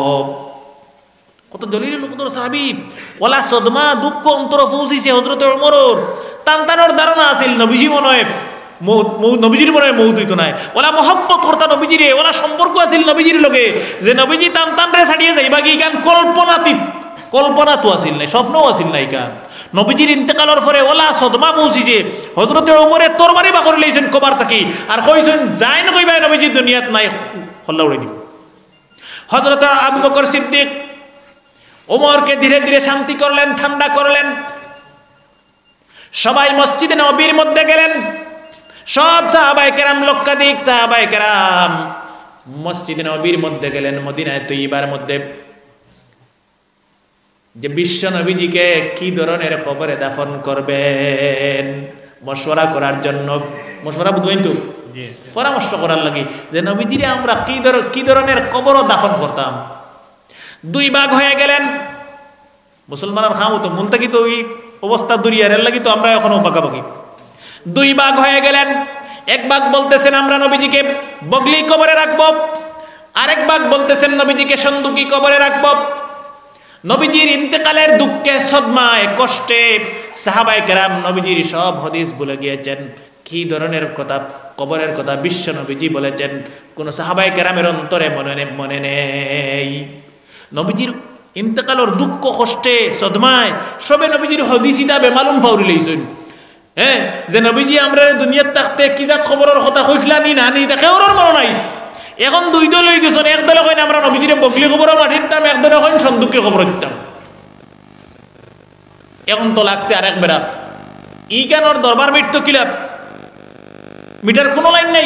কত জলিলুল কদর সাহাবী ওলা সদমা দুঃখ অন্তর পৌঁছিছে হযরতে ওমরের তানতানোর ধারণা আছিল নবীজি মনে হয় নবীজির মনে হয় মৌত হইতো নাই ওলা মহব্বত করতা নবীজিরে ওলা সম্পর্ক আছিল নবীজির লগে যে নবীজি তানতানরে ছাড়িয়ে যাইবা কি কান কল্পনা তো আছিল নাই স্বপ্নও আছিল নাই কান নবীজির ইন্তেকালের পরে ওলা সদমা পৌঁছিছে হযরতে ওমরে তরবারি বাকরি লইছেন কবার থাকি আর কইছেন যাই না কইবা নবীজি দুনিয়াত নাই খল্লা উড়াই দিব হযরতে আবু বকর সিদ্দিক ওমরকে ধীরে ধীরে শান্তি করলেন ঠান্ডা করলেন সবাই মসজিদে নববীর মধ্যে গেলেন সব সাহাবায়ে কেরাম লক্ষাধিক সাহাবায়ে কেরাম মসজিদে নববীর মধ্যে গেলেন মদিনায় তৈয়বার মধ্যে যে বিশ্ব নবীজিকে কি ধরনের কবরে দাফন করবেন মশওয়ারা করার জন্য মশওয়ারা বুঝবেন তো পরামর্শ করার লাগি যে নবীজিরে আমরা কি ধরনের কবর দাফন করতাম দুই ভাগ হয়ে গেলেন মুসলমানের খামো তো মূল থাকি তো ওই অবস্থা দুরিয়ারের লাগি তো আমরা এখনো পাকাপাকি দুই ভাগ হয়ে গেলেন এক ভাগ বলতেছেন আমরা নবীজিকে বগলি কবরে রাখবো আরেক ভাগ বলতেছেন নবীজিকে সন্দুকি কবরে রাখবো নবীজির ইন্তেকালের দুঃখে সদমায় কষ্টে সাহাবায়ে কেরাম নবীজির সব হাদিস ভুলে গিয়েছেন কি ধরনের কথা কবরের কথা বিশ্ব নবীজি বলেছেন কোন সাহাবায়ে কেরামের অন্তরে মনে নেই নবীজির ইন্তেকালের দুঃখ কষ্টে সদমায় সবে নবীজির হাদিসিটা বেমালুম ফাউরি লইছেন হ্যাঁ যে নবীজি আমরা দুনিয়াত থাকতে কি যা খবরের কথা কইছিলা নি না নি দেখে ওর মনে নাই এখন দুই দল হয়ে গেছেন এক দলে কইন আমরা নবীজিরে বগলি খবরও মাটির দিতাম এক দলে কইন সন্দুকি খবর দিতাম এখন তো লাগছে আরেক বেড়া ই কেন ওর দরবার মিটতো কিলাপ মিটার কোনো লাইন নাই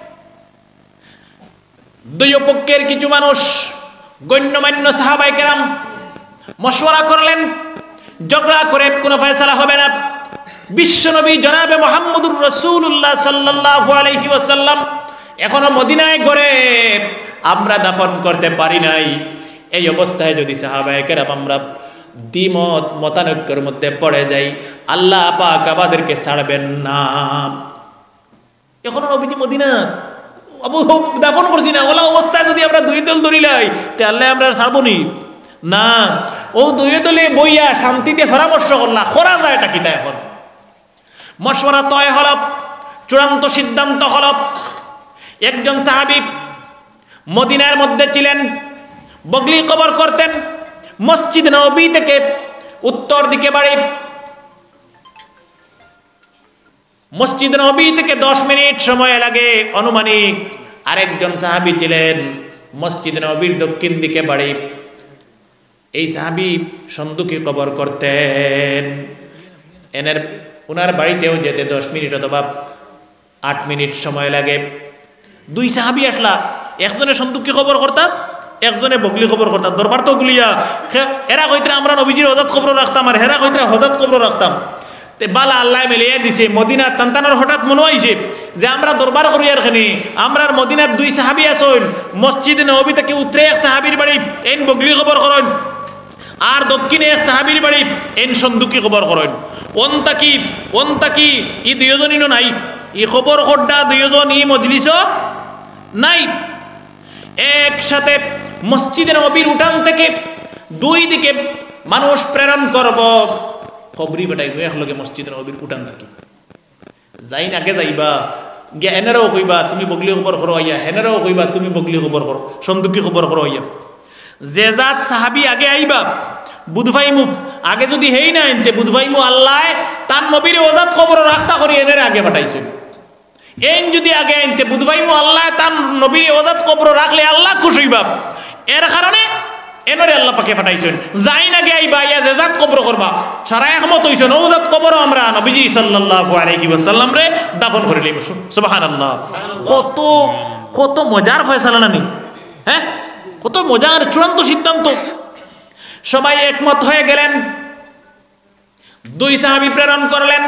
দুই পক্ষের কিছু মানুষ গণ্যমান্য সাহাবায়ে কেরাম মশওয়ারা করলেন ঝগড়া করে কোনো ফয়সালা হবে না বিশ্বনবী জনাবে মুহাম্মদুর রাসূলুল্লাহ সাল্লাল্লাহু আলাইহি ওয়াসাল্লাম এখনো মদিনায় ঘরে আমরা দাফন করতে পারি নাই এই অবস্থায় যদি সাহাবায়ে কেরাম আমরা দ্বিমত মতানৈক্যের মধ্যে পড়ে যাই আল্লাহ পাক আমাদেরকে ছাড়বেন না এখনো নবীজি মদিনা আবু দাফন করছি না ওলা অবস্থায় যদি আমরা দুই দল ধরিলাই তে আল্লাহ আমরা ছাড়বনি না ও দুই দলে বইয়া শান্তিতে পরামর্শ করলা করা যায় এটা কিটা এখন মশওয়ারা তয় হল চূড়ান্ত সিদ্ধান্ত হল একজন সাহাবী মদিনার মধ্যে ছিলেন বগলি কবর করতেন মসজিদ নববী থেকে উত্তর দিকে বাড়ি মসজিদ নববী থেকে 10 মিনিট সময় লাগে অনুমানিক আরেকজন সাহাবী ছিলেন মসজিদ নববীর দক্ষিণ দিকে বাড়ি এই সাহাবী সন্দুকি কবর করতেন ওনার বাড়িতেও যেতে 10 মিনিট অথবা 8 মিনিট সময় লাগে দুই সাহাবী আসলা একজনে সন্দুকি কবর করতাম একজনে বগলি কবর করতাম দরবার তো গুলিয়া এরা কইতরা আমরা নবীজির হযরত কবর রাখতাম আর হেরা কইতরা হযরত কবর রাখতাম তে বালা আল্লাহ মিলিয়ে দিছে মদিনা তানতানোর হঠাৎ মনে হইছে যে আমরা দরবার করি আর খানি আমরার মদিনার দুই সাহাবী আছেন মসজিদে নববী থেকে উত্তরে এক সাহাবীর বাড়ি এন বগলি কবর করেন আর দক্ষিণে এক সাহাবীর বাড়ি এন সন্দুকি কবর করেন অন্তাকি ই দুইজনই নাই ই খবর খোড্ডা দুইজন ই মজলিস নাই একসাথে মসজিদে নববীর উঠান থেকে দুই দিকে মানুষ প্রেরণ করব খবরি বেটাই একলগে মসজিদে নববীর উঠান থেকে যাই আগে যাইবা গিয়া এনেরাও কইবা তুমি বগলি খবর করো আইয়া হেনেরাও কইবা তুমি বগলি খবর করো সন্দুকি খবর করো আইয়া যে জাত সাহাবী আগে আইবা বুধভাইমু আগে যদি হেই না আনতে বুধভাইমু আল্লাহ তার নবীর ওজাত খবর রাখতা করি এনের আগে পাঠাইছে এন যদি আগে আনতে বুধভাইমু আল্লাহ তার নবীর ওজাত খবর রাখলে আল্লাহ খুশি হইবা এর কারণে এনরে আল্লাহ পাকে পাঠাইছেন যাই না গে আইবা ইয়া যে জাত কবর করবা সারা একমত হইছেন ও জাত কবর আমরা নবীজি সাল্লাল্লাহু আলাইহি ওয়াসাল্লাম রে দাফন করে লইব সুবহানাল্লাহ কত কত মজার ফয়সালা নানি হ্যাঁ কত মজার চূড়ান্ত সিদ্ধান্ত সবাই একমত হয়ে গেলেন দুই সাহাবী প্রেরণ করলেন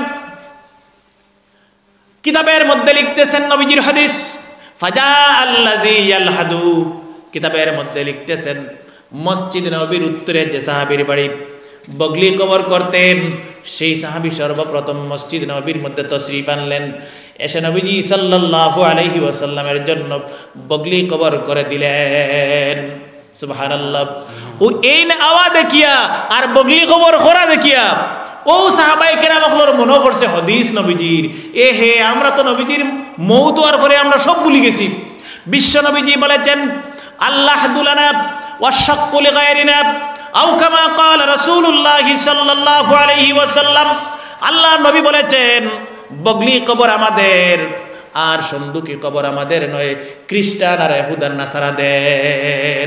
কিতাবের মধ্যে লিখতেছেন নবীজির হাদিস ফাজা আল্লাযী ইয়ালহাদু কিতাবের মধ্যে লিখতেছেন মসজিদ নববীর উত্তরে যে সাহাবীর বাড়ি বগলি কবর করতেন সেই সাহাবী সর্বপ্রথম মসজিদ নববীর মধ্যে তশরিফ আনলেন এসে নবীজি সাল্লাল্লাহু আলাইহি ওয়াসাল্লামের জন্য বগলি কবর করে দিলেন সুবহানাল্লাহ ও এই আওয়াজ দেখিয়া আর বগলি কবর করা দেখিয়া ও সাহাবায়ে কেরামগুলোর মনে করছে হাদিস নবীজির এ হে আমরা তো নবীজির মওত হওয়ার পরে আমরা সব ভুলে গেছি বিশ্ব নবীজি বলেছেন আল্লাহ দুলানা ওয়াশাক্কু লিগায়রিনা আও কামা ক্বাল রাসূলুল্লাহ সাল্লাল্লাহু আলাইহি ওয়াসাল্লাম আল্লাহ নবী বলেছেন বগলি কবর আমাদের আর সন্দুকি কবর আমাদের নয় খ্রিস্টান আর ইহুদার নাসারাদের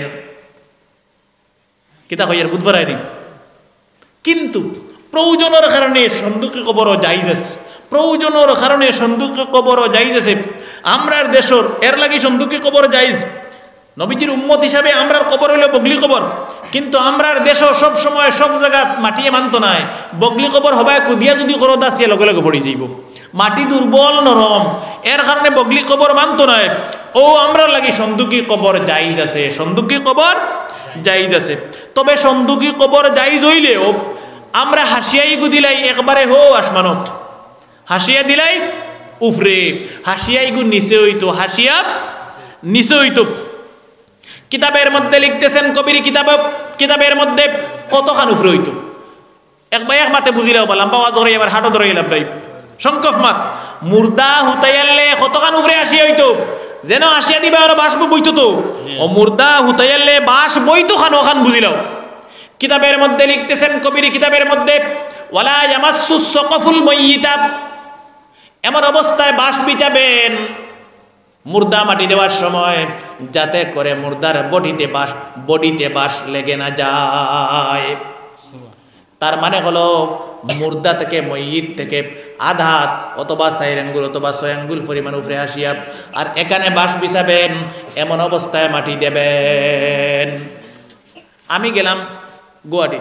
কিতা কইয়ার বুধবারাইনি কিন্তু প্রয়োজনের কারণে সন্দুকি কবরও জায়েজ আছে প্রয়োজনের কারণে সন্দুকি কবরও জায়েজ আছে আমরার দেশের এর লাগি সন্দুকি কবর জায়েজ নবীজির উম্মত হিসাবে আমরার কবর হইল বগলি কবর কিন্তু আমরার দেশও সব সময় সব জায়গা মাটিয়ে মানত নাই বগলি কবর হবায় কুদিয়া যদি করো দাসিয়া লগে লগে পড়ি যাইব মাটি দুর্বল নরম এর কারণে বগলি কবর মানত নাই ও আমরার লাগি সন্দুকি কবর জায়েজ আছে সন্দুকি কবর জায়েজ আছে তবে সন্দুকি কবর জায়েজ হইলেও আমরা হাসিয়াই দিলাই একবারে হো আসমানো হাসিয়া দিলাই উফরে হাসিয়াই গু নিচে হইতো হাসিয়া নিচে হইতো কিতাবের মধ্যে লিখতেছেন কবির কিতাবের মধ্যে কতখান উফরে হইতো একবার এক মাতে বুঝিলেও বললাম বাবা ধরে এবার হাঁটো ধরে এলাম ভাই সংকফ মাত মুর্দা হুতাইয়ালে কতখান উফরে হাসিয়া হইতো যেন হাসিয়া দিবা আর বাস বইতো তো ও মুর্দা হুতাইয়ালে বাস বইতো খান ওখান বুঝিলাও কিতাবের মধ্যে লিখতেছেন কবির কিতাবের মধ্যে ওয়ালা ইয়ামাসসু সাকাফুল মাইয়িতা এমন অবস্থায় বাঁশ বিছাবেন মুর্দা মাটি দেওয়ার সময় যাতে করে মুর্দার বডিতে বাঁশ লেগে না যায় তার মানে হলো মুর্দা থেকে মইয়িত থেকে আধা অথবা 4 আঙ্গুল অথবা 6 আঙ্গুল পরিমাণ উপরে আসিয়া আর এখানে বাঁশ বিছাবেন এমন অবস্থায় মাটি দেবেন আমি গেলাম গুয়াহাটি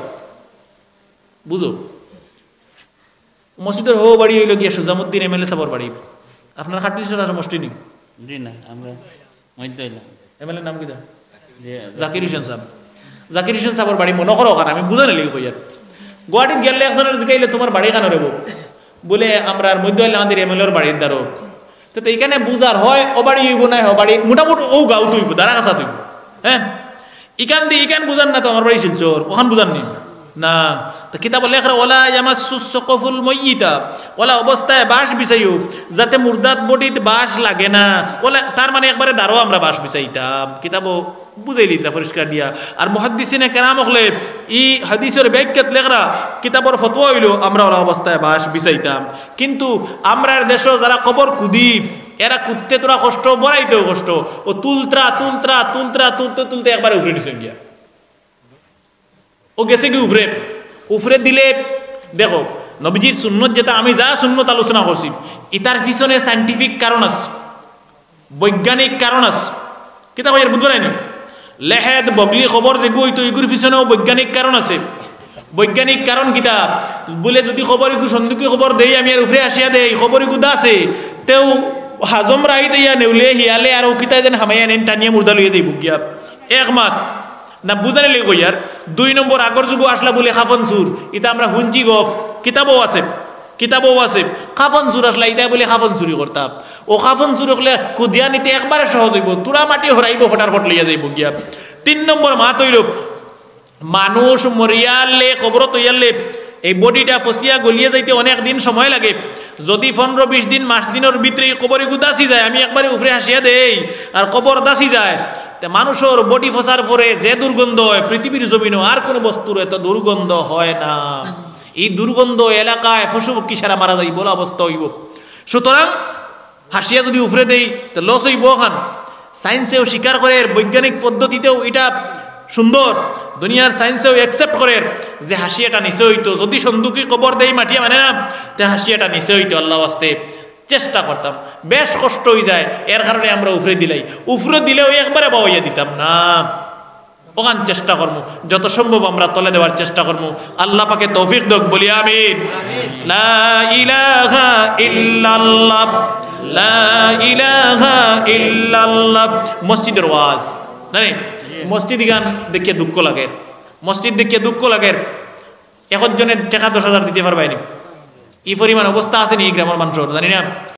বুঝো মসজিদের হো বাড়ি হইল গিয়া সুজামুদ্দিন এমএলএ সাহেবের বাড়ি আপনার খাটলিশরা সমষ্টি নি জি না আমরা মধ্যে এমএলএ নাম কি জাকির হোসেন সাহেব জাকির হোসেন সাহেবের বাড়ি মনে করো কারণ আমি বুঝা নিলি কইয়ার গুয়াহাটিত গেলে একজনের দিকে তোমার বাড়ি কেন রেব বলে আমরা মধ্য আমাদের এমএলএর বাড়ির দ্বারো তো এইখানে বুঝার হয় ও বাড়ি হইব না ও বাড়ি মোটামুটি ও গাঁও তুইব দাঁড়া কাছা তুইব হ্যাঁ ইকান দিয়ে ইকান বুঝান না তো আমার বাড়ি শিলচর ওখান বুঝান নি না তো কিতাব লেখা ওলা ইয়ামাসসু সাকাফুল মাইয়িতা ওলা অবস্থায় বাঁশ বিছাইও যাতে মুর্দাত বডিতে বাঁশ লাগে না ওলা তার মানে একবারে দাঁড়ো আমরা বাঁশ বিছাইতাম কিতাবও বুঝাইলি তা পরিষ্কার দিয়া আর মুহাদ্দিসিনে কেরাম হলে ই হাদিসের ব্যাখ্যাত লেখরা কিতাবর ফতোয়া হইল আমরা ওলা অবস্থায় বাঁশ বিছাইতাম কিন্তু আমরার দেশে যারা কবর কুদি এরা কুদতে তোরা কষ্ট বড়াইতেও কষ্ট ও তুলতে একবারে উফরে দিছে গিয়া ও গেছে কি উফরে দিলে দেখো নবীজির সুন্নত যেটা আমি যা সুন্নত আলোচনা করছি ইতার পিছনে সায়েন্টিফিক কারণ আছে বৈজ্ঞানিক কারণ আছে কিতা কইর বুঝতে পারেনি লেহেদ বগলি খবর যেগু হইতো এগুর পিছনেও বৈজ্ঞানিক কারণ আছে বৈজ্ঞানিক কারণ কিতা বলে যদি খবর এগু সন্দুকি খবর দেই আমি আর উফরে আসিয়া দেই খবর এগু দাসে তেও হাজম রাই দিয়া নেউলে হিয়ালে আর কিতা যেন হামাইয়া নেন টানিয়া মুর্দা লইয়া দেই বুগিয়া একমাত না বুঝানি লেগে কইয়ার 2 নম্বর আগর যুগ আসলা বলে খাফন সুর এটা আমরা হুঞ্জি গফ কিতাবও আছে খাফন সুর আসলা এটা বলে খাফন চুরি করতাম ও খাফন চুরি হলে কুদিয়া নিতে একবারে সহজ হইব তুরা মাটি হরাইব ফটাফট লইয়া যাইব গিয়া 3 নম্বর মাত হইল মানুষ মরিয়ালে কবর তৈয়ারলে এই বডিটা ফসিয়া গলিয়ে যাইতে অনেক দিন সময় লাগে যদি 15-20 দিন মাস দিনের ভিতরে কবর দাসি যায় আমি একবারে উপরে হাসিয়া দেই আর কবর দাসি যায় মানুষের বডি ফসার পরে যে দুর্গন্ধ হয় পৃথিবীর জমিনও আর কোনো বস্তুর এত দুর্গন্ধ হয় না এই দুর্গন্ধ এলাকায় পশু পক্ষী সারা মারা যাই বলা অবস্থা হইব সুতরাং হাসিয়া যদি উপরে দেই তো লস হইব ওখান সায়েন্সেও স্বীকার করে বৈজ্ঞানিক পদ্ধতিতেও এটা সুন্দর দুনিয়ার সায়েন্সেও অ্যাকসেপ্ট করে যে হাসিয়াটা নিচে হইতো, যদি সন্দুকি কবর দেই মাটিয়া মানে না তে হাসিয়াটা নিচে হইতো। আল্লাহ ওয়াস্তে চেষ্টা করতাম, বেশ কষ্ট হয়ে যায়, এর কারণে আমরা উফরে দিলাই, উফরে দিলেও একবারে বাওয়াইয়া দিতাম না, ওখান চেষ্টা করবো যত সম্ভব আমরা তলে দেওয়ার চেষ্টা করবো। আল্লাহ পাকে তৌফিক দাও, বলি আমিন। লা ইলাহা ইল্লাল্লাহ, লা ইলাহা ইল্লাল্লাহ। মসজিদের ওয়াজ জানি, মসজিদ গান দেখিয়ে দুঃখ লাগে, মসজিদ দেখিয়ে দুঃখ লাগে। এখন জনের টাকা 10,000 দিতে পারবাইনি, এই পরিমাণ অবস্থা আছে নি এই গ্রামের মানুষের, জানি না।